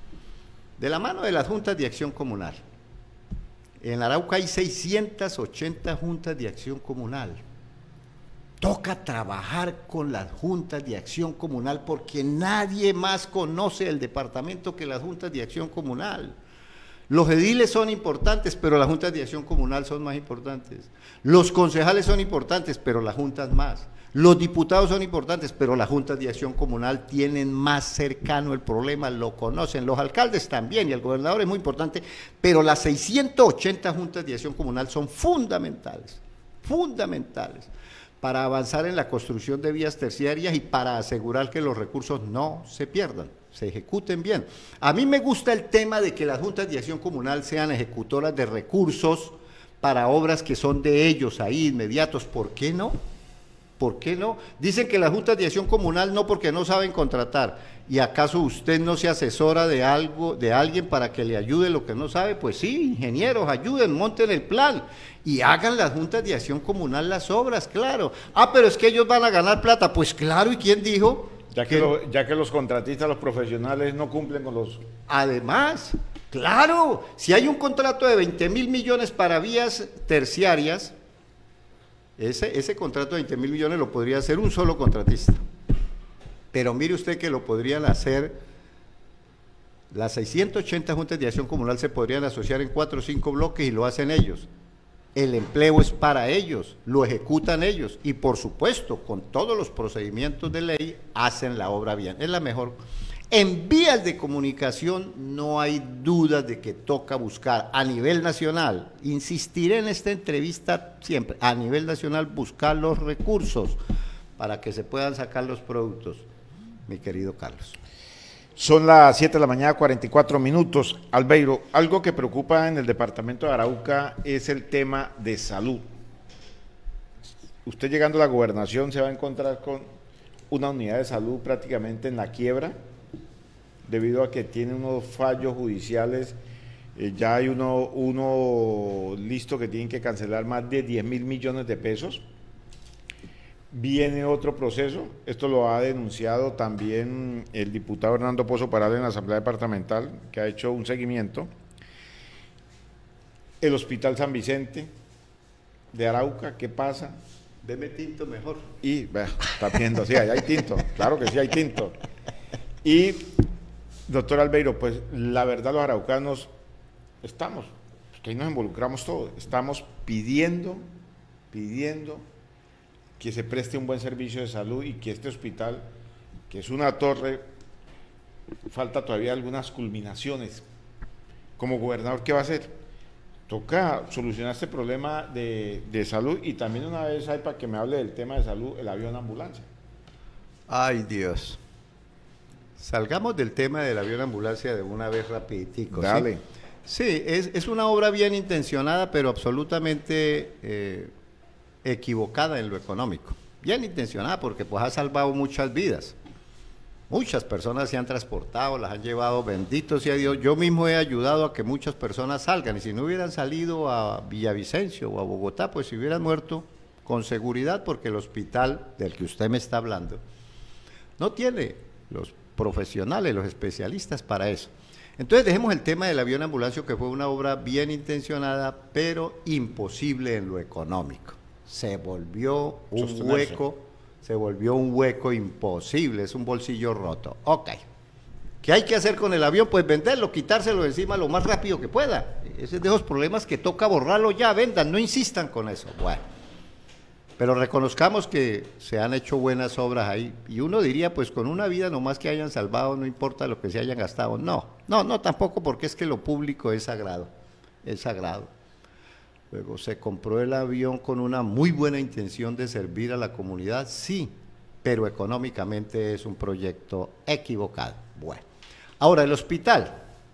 De la mano de las juntas de acción comunal. En Arauca hay seiscientas ochenta juntas de acción comunal. Toca trabajar con las juntas de acción comunal porque nadie más conoce el departamento que las juntas de acción comunal. Los ediles son importantes, pero las juntas de acción comunal son más importantes. Los concejales son importantes, pero las juntas más. Los diputados son importantes, pero las juntas de acción comunal tienen más cercano el problema, lo conocen. Los alcaldes también, y el gobernador es muy importante, pero las seiscientas ochenta juntas de acción comunal son fundamentales, fundamentales, para avanzar en la construcción de vías terciarias y para asegurar que los recursos no se pierdan, se ejecuten bien. A mí me gusta el tema de que las juntas de acción comunal sean ejecutoras de recursos para obras que son de ellos ahí inmediatos, ¿por qué no? ¿Por qué no? Dicen que las juntas de acción comunal no, porque no saben contratar. ¿Y acaso usted no se asesora de algo, de alguien para que le ayude lo que no sabe? Pues sí, ingenieros, ayuden, monten el plan y hagan las juntas de acción comunal las obras, claro. Ah, pero es que ellos van a ganar plata. Pues claro, ¿y quién dijo? Ya que, lo, ya que los contratistas, los profesionales no cumplen con los... Además, claro, si hay un contrato de veinte mil millones para vías terciarias, ese, ese contrato de veinte mil millones lo podría hacer un solo contratista. Pero mire usted que lo podrían hacer, las seiscientas ochenta juntas de acción comunal se podrían asociar en cuatro o cinco bloques y lo hacen ellos. El empleo es para ellos, lo ejecutan ellos y por supuesto con todos los procedimientos de ley hacen la obra bien, es la mejor. En vías de comunicación no hay duda de que toca buscar a nivel nacional, insistiré en esta entrevista siempre, a nivel nacional buscar los recursos para que se puedan sacar los productos, mi querido Carlos. Son las siete de la mañana, cuarenta y cuatro minutos. Albeiro, algo que preocupa en el departamento de Arauca es el tema de salud. Usted llegando a la gobernación se va a encontrar con una unidad de salud prácticamente en la quiebra, debido a que tiene unos fallos judiciales, eh, ya hay uno, uno listo que tienen que cancelar más de diez mil millones de pesos. Viene otro proceso, esto lo ha denunciado también el diputado Hernando Pozo Paral en la Asamblea Departamental, que ha hecho un seguimiento. El Hospital San Vicente de Arauca, ¿qué pasa? Deme tinto mejor. Y, vea, está viendo, sí, ahí hay tinto, claro que sí hay tinto. Y, doctor Albeiro, pues la verdad los araucanos estamos, que ahí nos involucramos todos, estamos pidiendo, pidiendo que se preste un buen servicio de salud y que este hospital, que es una torre, falta todavía algunas culminaciones. Como gobernador, ¿qué va a hacer? Toca solucionar este problema de, de salud y también una vez hay para que me hable del tema de salud, el avión ambulancia. Ay, Dios. Salgamos del tema del avión ambulancia de una vez rapiditico. Dale. Sí, sí es, es una obra bien intencionada, pero absolutamente eh, equivocada en lo económico. Bien intencionada porque pues ha salvado muchas vidas. Muchas personas se han transportado, las han llevado, bendito sea Dios. Yo mismo he ayudado a que muchas personas salgan y si no hubieran salido a Villavicencio o a Bogotá, pues se hubieran muerto con seguridad porque el hospital del que usted me está hablando no tiene los profesionales, los especialistas para eso. Entonces dejemos el tema del avión ambulancia, que fue una obra bien intencionada, pero imposible en lo económico. Se volvió un Sostenerse. hueco, se volvió un hueco imposible, es un bolsillo roto. Ok. ¿Qué hay que hacer con el avión? Pues venderlo, quitárselo de encima lo más rápido que pueda. Ese es de esos problemas que toca borrarlo ya, vendan, no insistan con eso. Bueno. Pero reconozcamos que se han hecho buenas obras ahí, y uno diría, pues con una vida nomás que hayan salvado, no importa lo que se hayan gastado. No, no, no tampoco, porque es que lo público es sagrado, es sagrado. Luego, ¿se compró el avión con una muy buena intención de servir a la comunidad? Sí, pero económicamente es un proyecto equivocado. Bueno, ahora el hospital.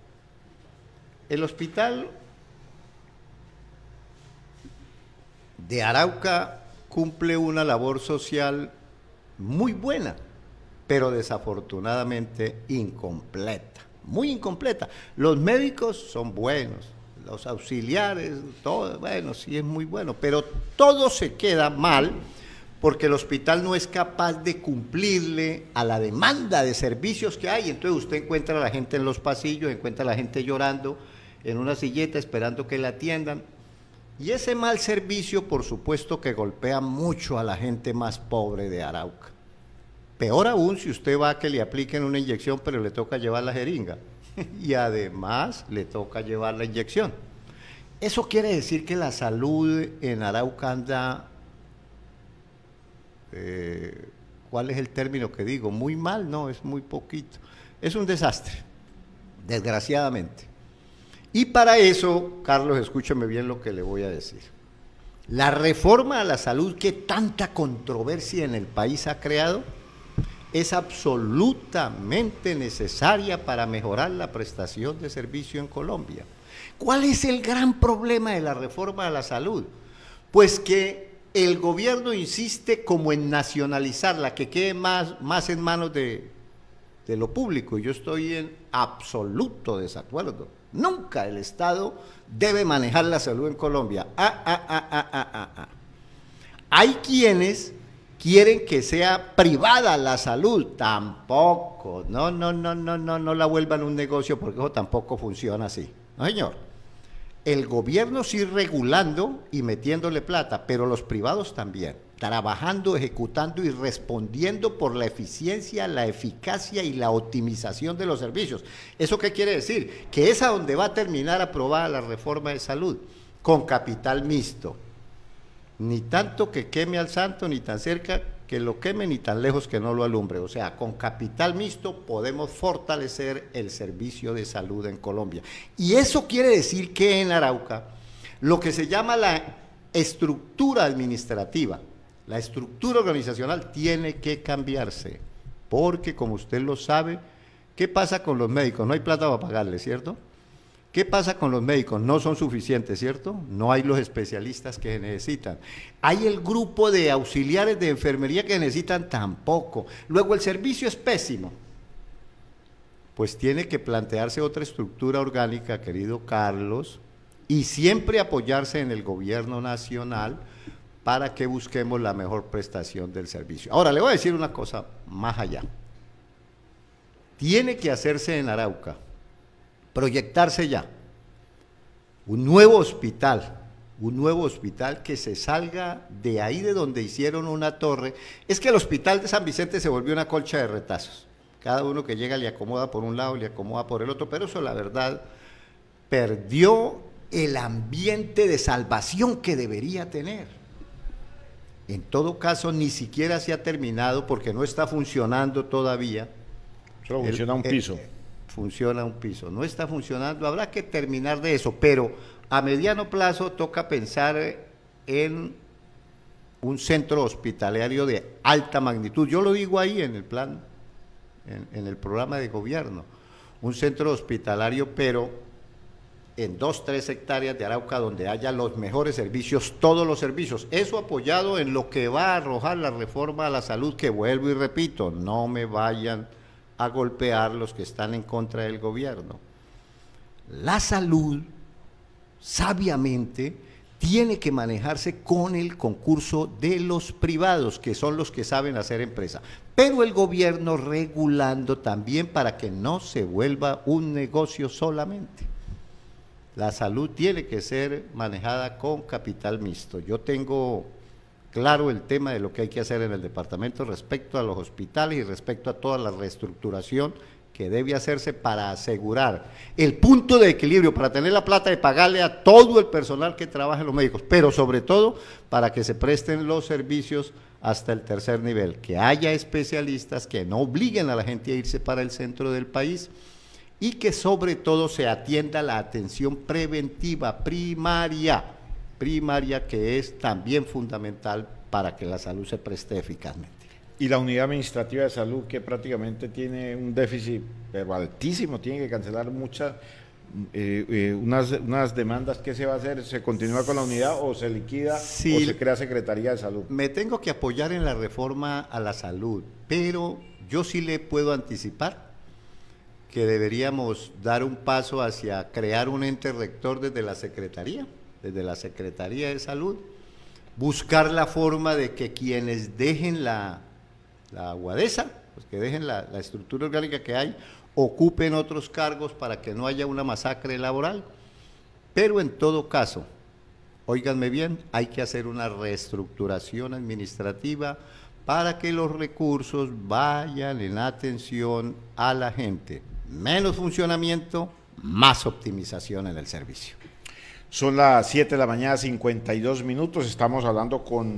El hospital de Arauca cumple una labor social muy buena, pero desafortunadamente incompleta, muy incompleta. Los médicos son buenos, los auxiliares, todo, bueno, sí es muy bueno, pero todo se queda mal porque el hospital no es capaz de cumplirle a la demanda de servicios que hay. Entonces usted encuentra a la gente en los pasillos, encuentra a la gente llorando en una silleta esperando que la atiendan. Y ese mal servicio, por supuesto, que golpea mucho a la gente más pobre de Arauca. Peor aún si usted va a que le apliquen una inyección, pero le toca llevar la jeringa. Y además le toca llevar la inyección. Eso quiere decir que la salud en Arauca anda, eh, ¿cuál es el término que digo? Muy mal, no, es muy poquito. Es un desastre, desgraciadamente. Y para eso, Carlos, escúcheme bien lo que le voy a decir. La reforma a la salud que tanta controversia en el país ha creado es absolutamente necesaria para mejorar la prestación de servicio en Colombia. ¿Cuál es el gran problema de la reforma a la salud? Pues que el gobierno insiste como en nacionalizarla, que quede más, más en manos de, de lo público. Yo estoy en absoluto desacuerdo. Nunca el Estado debe manejar la salud en Colombia. Ah, ah, ah, ah, ah, ah, ah. Hay quienes quieren que sea privada la salud. Tampoco. No, no, no, no, no, no la vuelvan un negocio porque eso tampoco funciona así. No, señor. El gobierno sí regulando y metiéndole plata, pero los privados también, trabajando, ejecutando y respondiendo por la eficiencia, la eficacia y la optimización de los servicios. ¿Eso qué quiere decir? Que es a donde va a terminar aprobada la reforma de salud, con capital mixto. Ni tanto que queme al santo, ni tan cerca que lo queme, ni tan lejos que no lo alumbre. O sea, con capital mixto podemos fortalecer el servicio de salud en Colombia. Y eso quiere decir que en Arauca, lo que se llama la estructura administrativa, la estructura organizacional tiene que cambiarse, porque como usted lo sabe, ¿qué pasa con los médicos? No hay plata para pagarles, ¿cierto? ¿Qué pasa con los médicos? No son suficientes, ¿cierto? No hay los especialistas que necesitan. Hay el grupo de auxiliares de enfermería que necesitan tampoco. Luego el servicio es pésimo. Pues tiene que plantearse otra estructura orgánica, querido Carlos, y siempre apoyarse en el gobierno nacional para que busquemos la mejor prestación del servicio. Ahora, le voy a decir una cosa más allá. Tiene que hacerse en Arauca, proyectarse ya, un nuevo hospital, un nuevo hospital que se salga de ahí de donde hicieron una torre. Es que el hospital de San Vicente se volvió una colcha de retazos, cada uno que llega le acomoda por un lado, le acomoda por el otro, pero eso la verdad perdió el ambiente de salvación que debería tener. En todo caso, ni siquiera se ha terminado porque no está funcionando todavía. Solo funciona un piso. El, funciona un piso, no está funcionando, habrá que terminar de eso, pero a mediano plazo toca pensar en un centro hospitalario de alta magnitud. Yo lo digo ahí en el plan, en, en el programa de gobierno, un centro hospitalario, pero en dos, tres hectáreas de Arauca, donde haya los mejores servicios, todos los servicios, eso apoyado en lo que va a arrojar la reforma a la salud, que vuelvo y repito, no me vayan a golpear los que están en contra del gobierno. La salud, sabiamente, tiene que manejarse con el concurso de los privados, que son los que saben hacer empresa, pero el gobierno regulando también para que no se vuelva un negocio solamente. La salud tiene que ser manejada con capital mixto. Yo tengo claro el tema de lo que hay que hacer en el departamento respecto a los hospitales y respecto a toda la reestructuración que debe hacerse para asegurar el punto de equilibrio, para tener la plata de pagarle a todo el personal que trabaja en los médicos, pero sobre todo para que se presten los servicios hasta el tercer nivel, que haya especialistas que no obliguen a la gente a irse para el centro del país y que sobre todo se atienda la atención preventiva primaria, primaria que es también fundamental para que la salud se preste eficazmente. Y la unidad administrativa de salud, que prácticamente tiene un déficit pero altísimo, tiene que cancelar muchas, eh, eh, unas, unas demandas. ¿Qué se va a hacer? ¿Se continúa con la unidad o se liquida sí, o se crea Secretaría de Salud? Me tengo que apoyar en la reforma a la salud, pero yo sí le puedo anticipar que deberíamos dar un paso hacia crear un ente rector desde la Secretaría, desde la Secretaría de Salud, buscar la forma de que quienes dejen la, la aguadesa, pues que dejen la, la estructura orgánica que hay, ocupen otros cargos para que no haya una masacre laboral, pero en todo caso, óiganme bien, hay que hacer una reestructuración administrativa para que los recursos vayan en atención a la gente. Menos funcionamiento, más optimización en el servicio. Son las siete de la mañana, cincuenta y dos minutos, estamos hablando con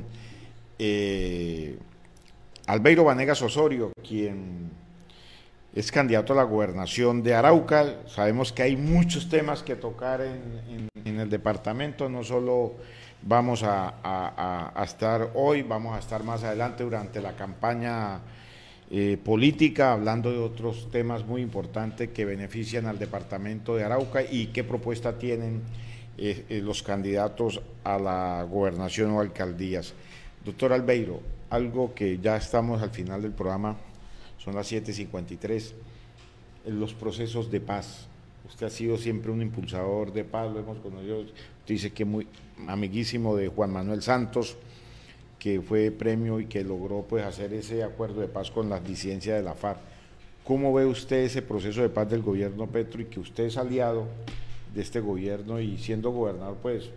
eh, Albeiro Vanegas Osorio, quien es candidato a la gobernación de Arauca. Sabemos que hay muchos temas que tocar en, en, en el departamento, no solo vamos a, a, a estar hoy, vamos a estar más adelante durante la campaña eh, política, hablando de otros temas muy importantes que benefician al departamento de Arauca y qué propuesta tienen eh, eh, los candidatos a la gobernación o alcaldías. Doctor Albeiro, algo que ya estamos al final del programa, son las siete cincuenta y tres, los procesos de paz. Usted ha sido siempre un impulsador de paz, lo hemos conocido, usted dice que muy amiguísimo de Juan Manuel Santos, que fue premio y que logró pues hacer ese acuerdo de paz con las disidencias de la FARC. ¿Cómo ve usted ese proceso de paz del gobierno Petro y que usted es aliado de este gobierno y siendo gobernador pues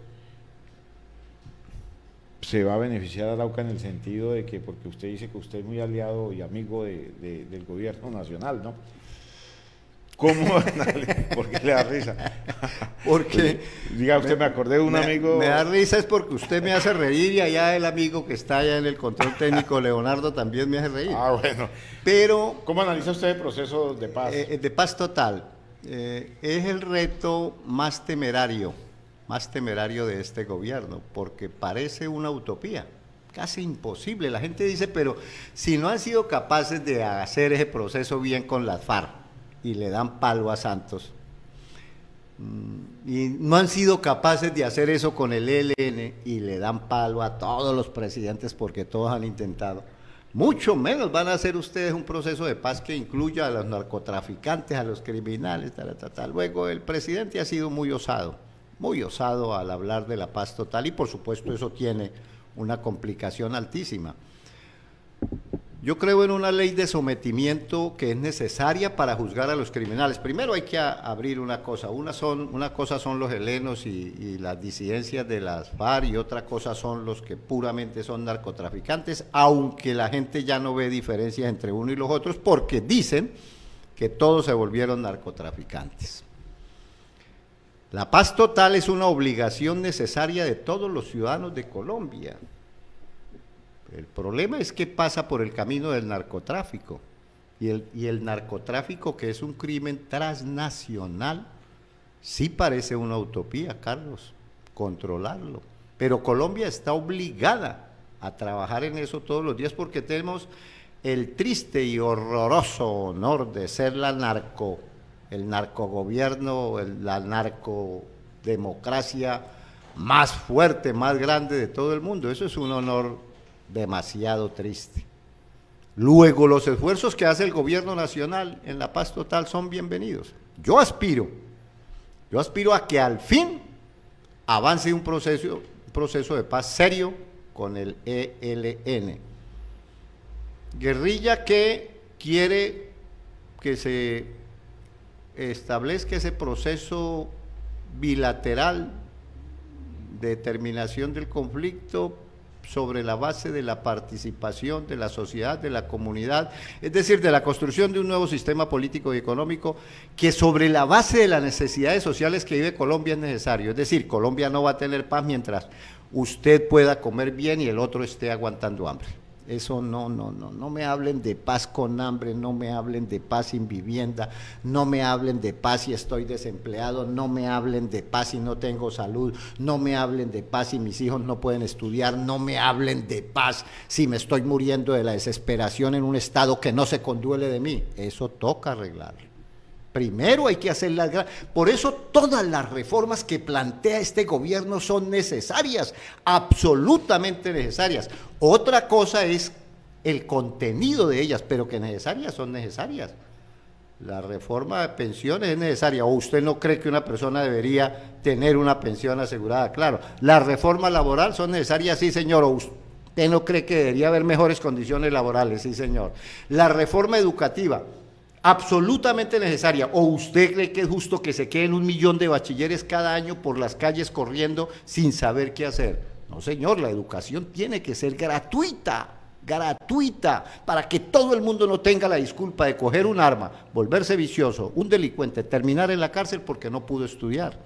se va a beneficiar a Arauca en el sentido de que, porque usted dice que usted es muy aliado y amigo de, de, del gobierno nacional, ¿no? ¿Cómo? ¿Por qué le da risa? Porque, diga usted, me, me acordé de un me, amigo... Me da risa es porque usted me hace reír y allá el amigo que está allá en el control técnico, Leonardo, también me hace reír. Ah, bueno. Pero... ¿Cómo analiza usted el proceso de paz? Eh, de paz total. Eh, es el reto más temerario, más temerario de este gobierno, porque parece una utopía, casi imposible. La gente dice, pero si no han sido capaces de hacer ese proceso bien con las FARC, y le dan palo a Santos, y no han sido capaces de hacer eso con el E L N y le dan palo a todos los presidentes porque todos han intentado, mucho menos van a hacer ustedes un proceso de paz que incluya a los narcotraficantes, a los criminales, tal, tal, tal. Luego el presidente ha sido muy osado, muy osado al hablar de la paz total y por supuesto eso tiene una complicación altísima. Yo creo en una ley de sometimiento que es necesaria para juzgar a los criminales. Primero hay que a, abrir una cosa, una, son, una cosa son los helenos y, y las disidencias de las FARC y otra cosa son los que puramente son narcotraficantes, aunque la gente ya no ve diferencias entre uno y los otros porque dicen que todos se volvieron narcotraficantes. La paz total es una obligación necesaria de todos los ciudadanos de Colombia. El problema es que pasa por el camino del narcotráfico y el, y el narcotráfico, que es un crimen transnacional, sí parece una utopía, Carlos, controlarlo, pero Colombia está obligada a trabajar en eso todos los días porque tenemos el triste y horroroso honor de ser la narco, el narcogobierno, el, la narcodemocracia más fuerte, más grande de todo el mundo. Eso es un honor demasiado triste. Luego, los esfuerzos que hace el gobierno nacional en la paz total son bienvenidos. Yo aspiro, yo aspiro a que al fin avance un proceso, un proceso de paz serio con el E L N. Guerrilla que quiere que se establezca ese proceso bilateral de terminación del conflicto sobre la base de la participación de la sociedad, de la comunidad, es decir, de la construcción de un nuevo sistema político y económico que sobre la base de las necesidades sociales que vive Colombia es necesario. Es decir, Colombia no va a tener paz mientras usted pueda comer bien y el otro esté aguantando hambre. Eso no, no, no, no me hablen de paz con hambre, no me hablen de paz sin vivienda, no me hablen de paz si estoy desempleado, no me hablen de paz si no tengo salud, no me hablen de paz si mis hijos no pueden estudiar, no me hablen de paz si me estoy muriendo de la desesperación en un estado que no se conduele de mí. Eso toca arreglarlo. Primero hay que hacer las... Por eso todas las reformas que plantea este gobierno son necesarias, absolutamente necesarias. Otra cosa es el contenido de ellas, pero que necesarias son necesarias. La reforma de pensiones es necesaria, o usted no cree que una persona debería tener una pensión asegurada. Claro, la reforma laboral son necesarias, sí señor, o usted no cree que debería haber mejores condiciones laborales, sí señor. La reforma educativa, absolutamente necesaria, o usted cree que es justo que se queden un millón de bachilleres cada año por las calles corriendo sin saber qué hacer. No señor, la educación tiene que ser gratuita, gratuita, para que todo el mundo no tenga la disculpa de coger un arma, volverse vicioso, un delincuente, terminar en la cárcel porque no pudo estudiar.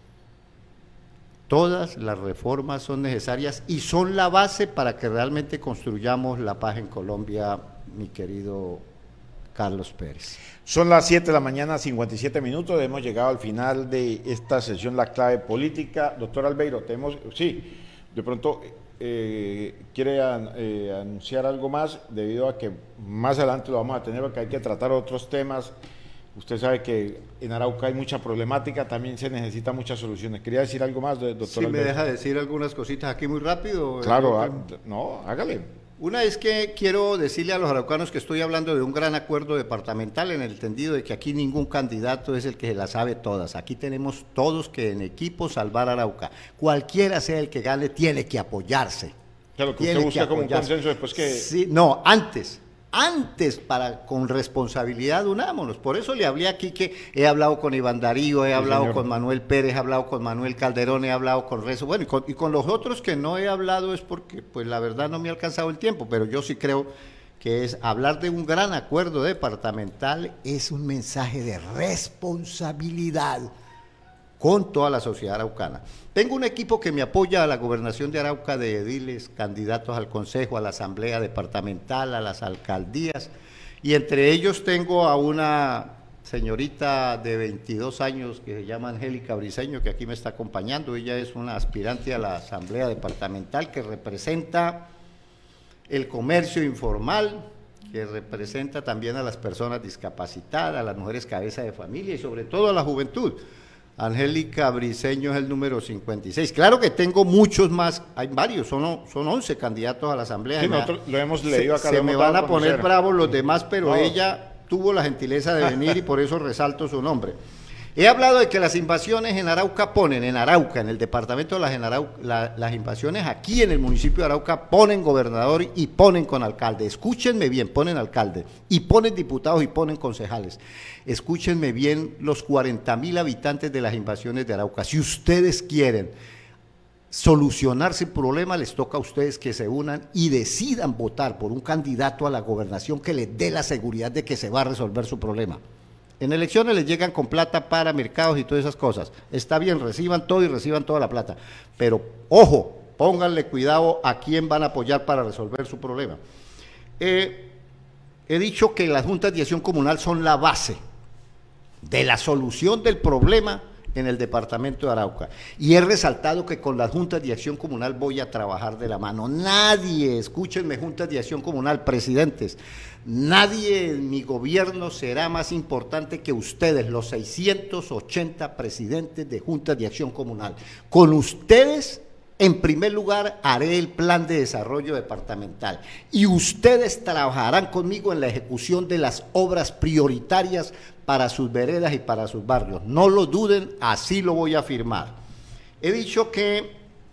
Todas las reformas son necesarias y son la base para que realmente construyamos la paz en Colombia, mi querido Carlos Pérez. Son las siete de la mañana, cincuenta y siete minutos, hemos llegado al final de esta sesión La Clave Política. Doctor Albeiro, tenemos, sí, de pronto eh, quiere an, eh, anunciar algo más, debido a que más adelante lo vamos a tener, porque hay que tratar otros temas, Usted sabe que en Arauca hay mucha problemática, también se necesita muchas soluciones. ¿Quería decir algo más, doctor? Si me deja decir algunas cositas aquí muy rápido. Claro, ha, no, hágale. Una es que quiero decirle a los araucanos que estoy hablando de un gran acuerdo departamental en el entendido de que aquí ningún candidato es el que se las sabe todas. Aquí tenemos todos que en equipo salvar Arauca. Cualquiera sea el que gane, tiene que apoyarse. Claro, que usted busca como un consenso después que... Sí, no, antes. Antes, para con responsabilidad, unámonos. Por eso le hablé aquí que he hablado con Iván Darío, he sí, hablado señor. con Manuel Pérez, he hablado con Manuel Calderón, he hablado con Rezo. Bueno, y con, y con los otros que no he hablado es porque, pues la verdad no me ha alcanzado el tiempo, pero yo sí creo que es hablar de un gran acuerdo departamental es un mensaje de responsabilidad con toda la sociedad araucana. Tengo un equipo que me apoya a la gobernación de Arauca, de ediles, candidatos al consejo, a la asamblea departamental, a las alcaldías, y entre ellos tengo a una señorita de veintidós años que se llama Angélica Briceño, que aquí me está acompañando. Ella es una aspirante a la asamblea departamental que representa el comercio informal, que representa también a las personas discapacitadas, a las mujeres cabeza de familia y sobre todo a la juventud. Angélica Briceño es el número cincuenta y seis. Claro que tengo muchos más, hay varios, son, son once candidatos a la asamblea. Sí, nosotros lo hemos leído acá. Se, se me van a poner conocer. bravos los demás, pero No. ella tuvo la gentileza de venir y por eso resalto su nombre. He hablado de que las invasiones en Arauca ponen, en Arauca, en el departamento de las, en Arauca, la, las invasiones aquí en el municipio de Arauca ponen gobernador y ponen con alcalde. Escúchenme bien, ponen alcalde y ponen diputados y ponen concejales. Escúchenme bien los cuarenta mil habitantes de las invasiones de Arauca. Si ustedes quieren solucionar ese problema, les toca a ustedes que se unan y decidan votar por un candidato a la gobernación que les dé la seguridad de que se va a resolver su problema. En elecciones les llegan con plata para mercados y todas esas cosas. Está bien, reciban todo y reciban toda la plata. Pero, ojo, pónganle cuidado a quién van a apoyar para resolver su problema. Eh, he dicho que las juntas de acción comunal son la base de la solución del problema en el departamento de Arauca. Y he resaltado que con las juntas de acción comunal voy a trabajar de la mano. Nadie, escúchenme, juntas de acción comunal, presidentes, nadie en mi gobierno será más importante que ustedes, los seiscientos ochenta presidentes de juntas de acción comunal. Con ustedes, en primer lugar, haré el plan de desarrollo departamental y ustedes trabajarán conmigo en la ejecución de las obras prioritarias para sus veredas y para sus barrios. No lo duden, así lo voy a firmar. He dicho que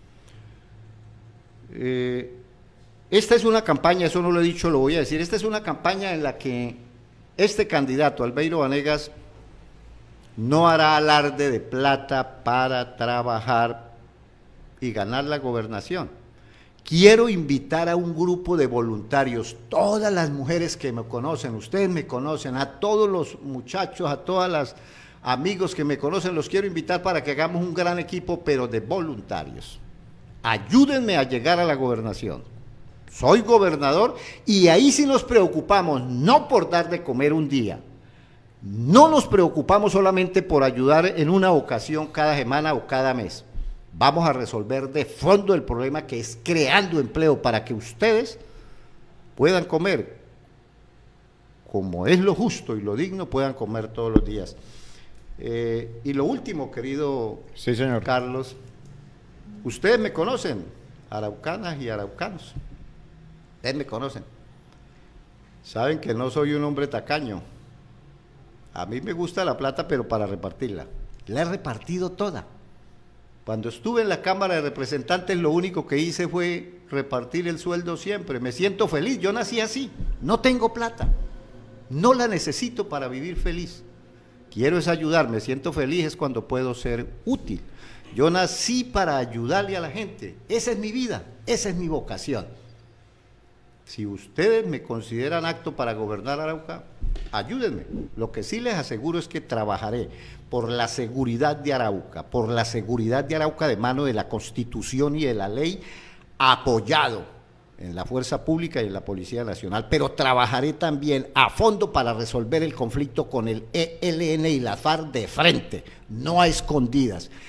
eh, esta es una campaña, eso no lo he dicho, lo voy a decir, esta es una campaña en la que este candidato, Albeiro Vanegas, no hará alarde de plata para trabajar y ganar la gobernación. Quiero invitar a un grupo de voluntarios, todas las mujeres que me conocen, ustedes me conocen, a todos los muchachos, a todas las amigos que me conocen, los quiero invitar para que hagamos un gran equipo, pero de voluntarios. Ayúdenme a llegar a la gobernación. Soy gobernador y ahí sí nos preocupamos, no por dar de comer un día, no nos preocupamos solamente por ayudar en una ocasión cada semana o cada mes. Vamos a resolver de fondo el problema, que es creando empleo para que ustedes puedan comer como es lo justo y lo digno, puedan comer todos los días. Eh, y lo último, querido sí, señor Carlos, ustedes me conocen, araucanas y araucanos, ustedes me conocen, saben que no soy un hombre tacaño. A mí me gusta la plata, pero para repartirla. La he repartido toda. Cuando estuve en la Cámara de Representantes, lo único que hice fue repartir el sueldo siempre. Me siento feliz, yo nací así, no tengo plata, no la necesito para vivir feliz. Quiero es ayudar, me siento feliz es cuando puedo ser útil. Yo nací para ayudarle a la gente, esa es mi vida, esa es mi vocación. Si ustedes me consideran apto para gobernar Arauca, ayúdenme. Lo que sí les aseguro es que trabajaré por la seguridad de Arauca, por la seguridad de Arauca de mano de la Constitución y de la ley, apoyado en la Fuerza Pública y en la Policía Nacional, pero trabajaré también a fondo para resolver el conflicto con el E L N y la FARC de frente, no a escondidas.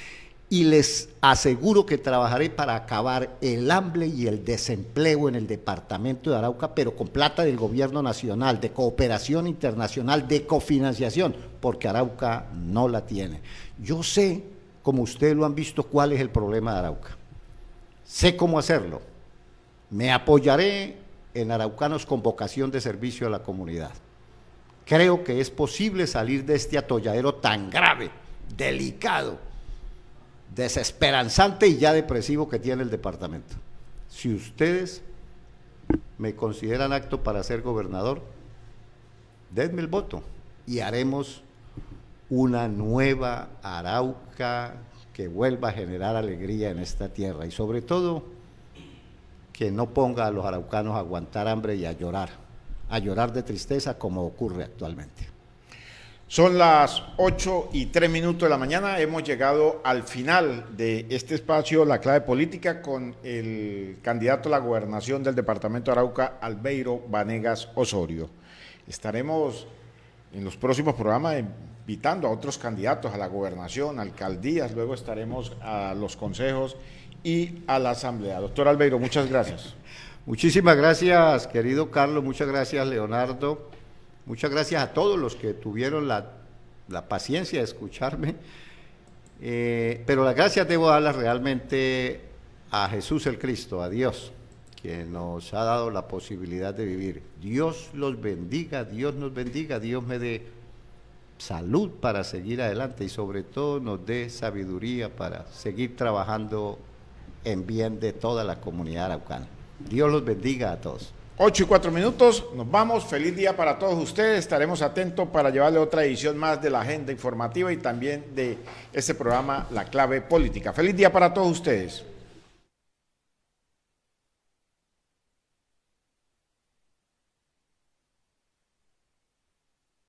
y les aseguro que trabajaré para acabar el hambre y el desempleo en el departamento de Arauca, pero con plata del gobierno nacional, de cooperación internacional, de cofinanciación, porque Arauca no la tiene. Yo sé, como ustedes lo han visto, cuál es el problema de Arauca. Sé cómo hacerlo. Me apoyaré en araucanos con vocación de servicio a la comunidad. Creo que es posible salir de este atolladero tan grave, delicado, desesperanzante y ya depresivo que tiene el departamento. Si ustedes me consideran apto para ser gobernador, denme el voto y haremos una nueva Arauca que vuelva a generar alegría en esta tierra y sobre todo que no ponga a los araucanos a aguantar hambre y a llorar, a llorar de tristeza como ocurre actualmente. Son las ocho y tres minutos de la mañana, hemos llegado al final de este espacio, La Clave Política, con el candidato a la gobernación del departamento de Arauca, Albeiro Vanegas Osorio. Estaremos en los próximos programas invitando a otros candidatos a la gobernación, alcaldías, luego estaremos a los consejos y a la asamblea. Doctor Albeiro, muchas gracias. Muchísimas gracias, querido Carlos, muchas gracias, Leonardo. Muchas gracias a todos los que tuvieron la, la paciencia de escucharme, eh, pero las gracias debo darlas realmente a Jesús el Cristo, a Dios, quien nos ha dado la posibilidad de vivir. Dios los bendiga, Dios nos bendiga, Dios me dé salud para seguir adelante y sobre todo nos dé sabiduría para seguir trabajando en bien de toda la comunidad araucana. Dios los bendiga a todos. ocho y cuatro minutos, nos vamos, feliz día para todos ustedes, estaremos atentos para llevarle otra edición más de la agenda informativa y también de este programa La Clave Política. Feliz día para todos ustedes.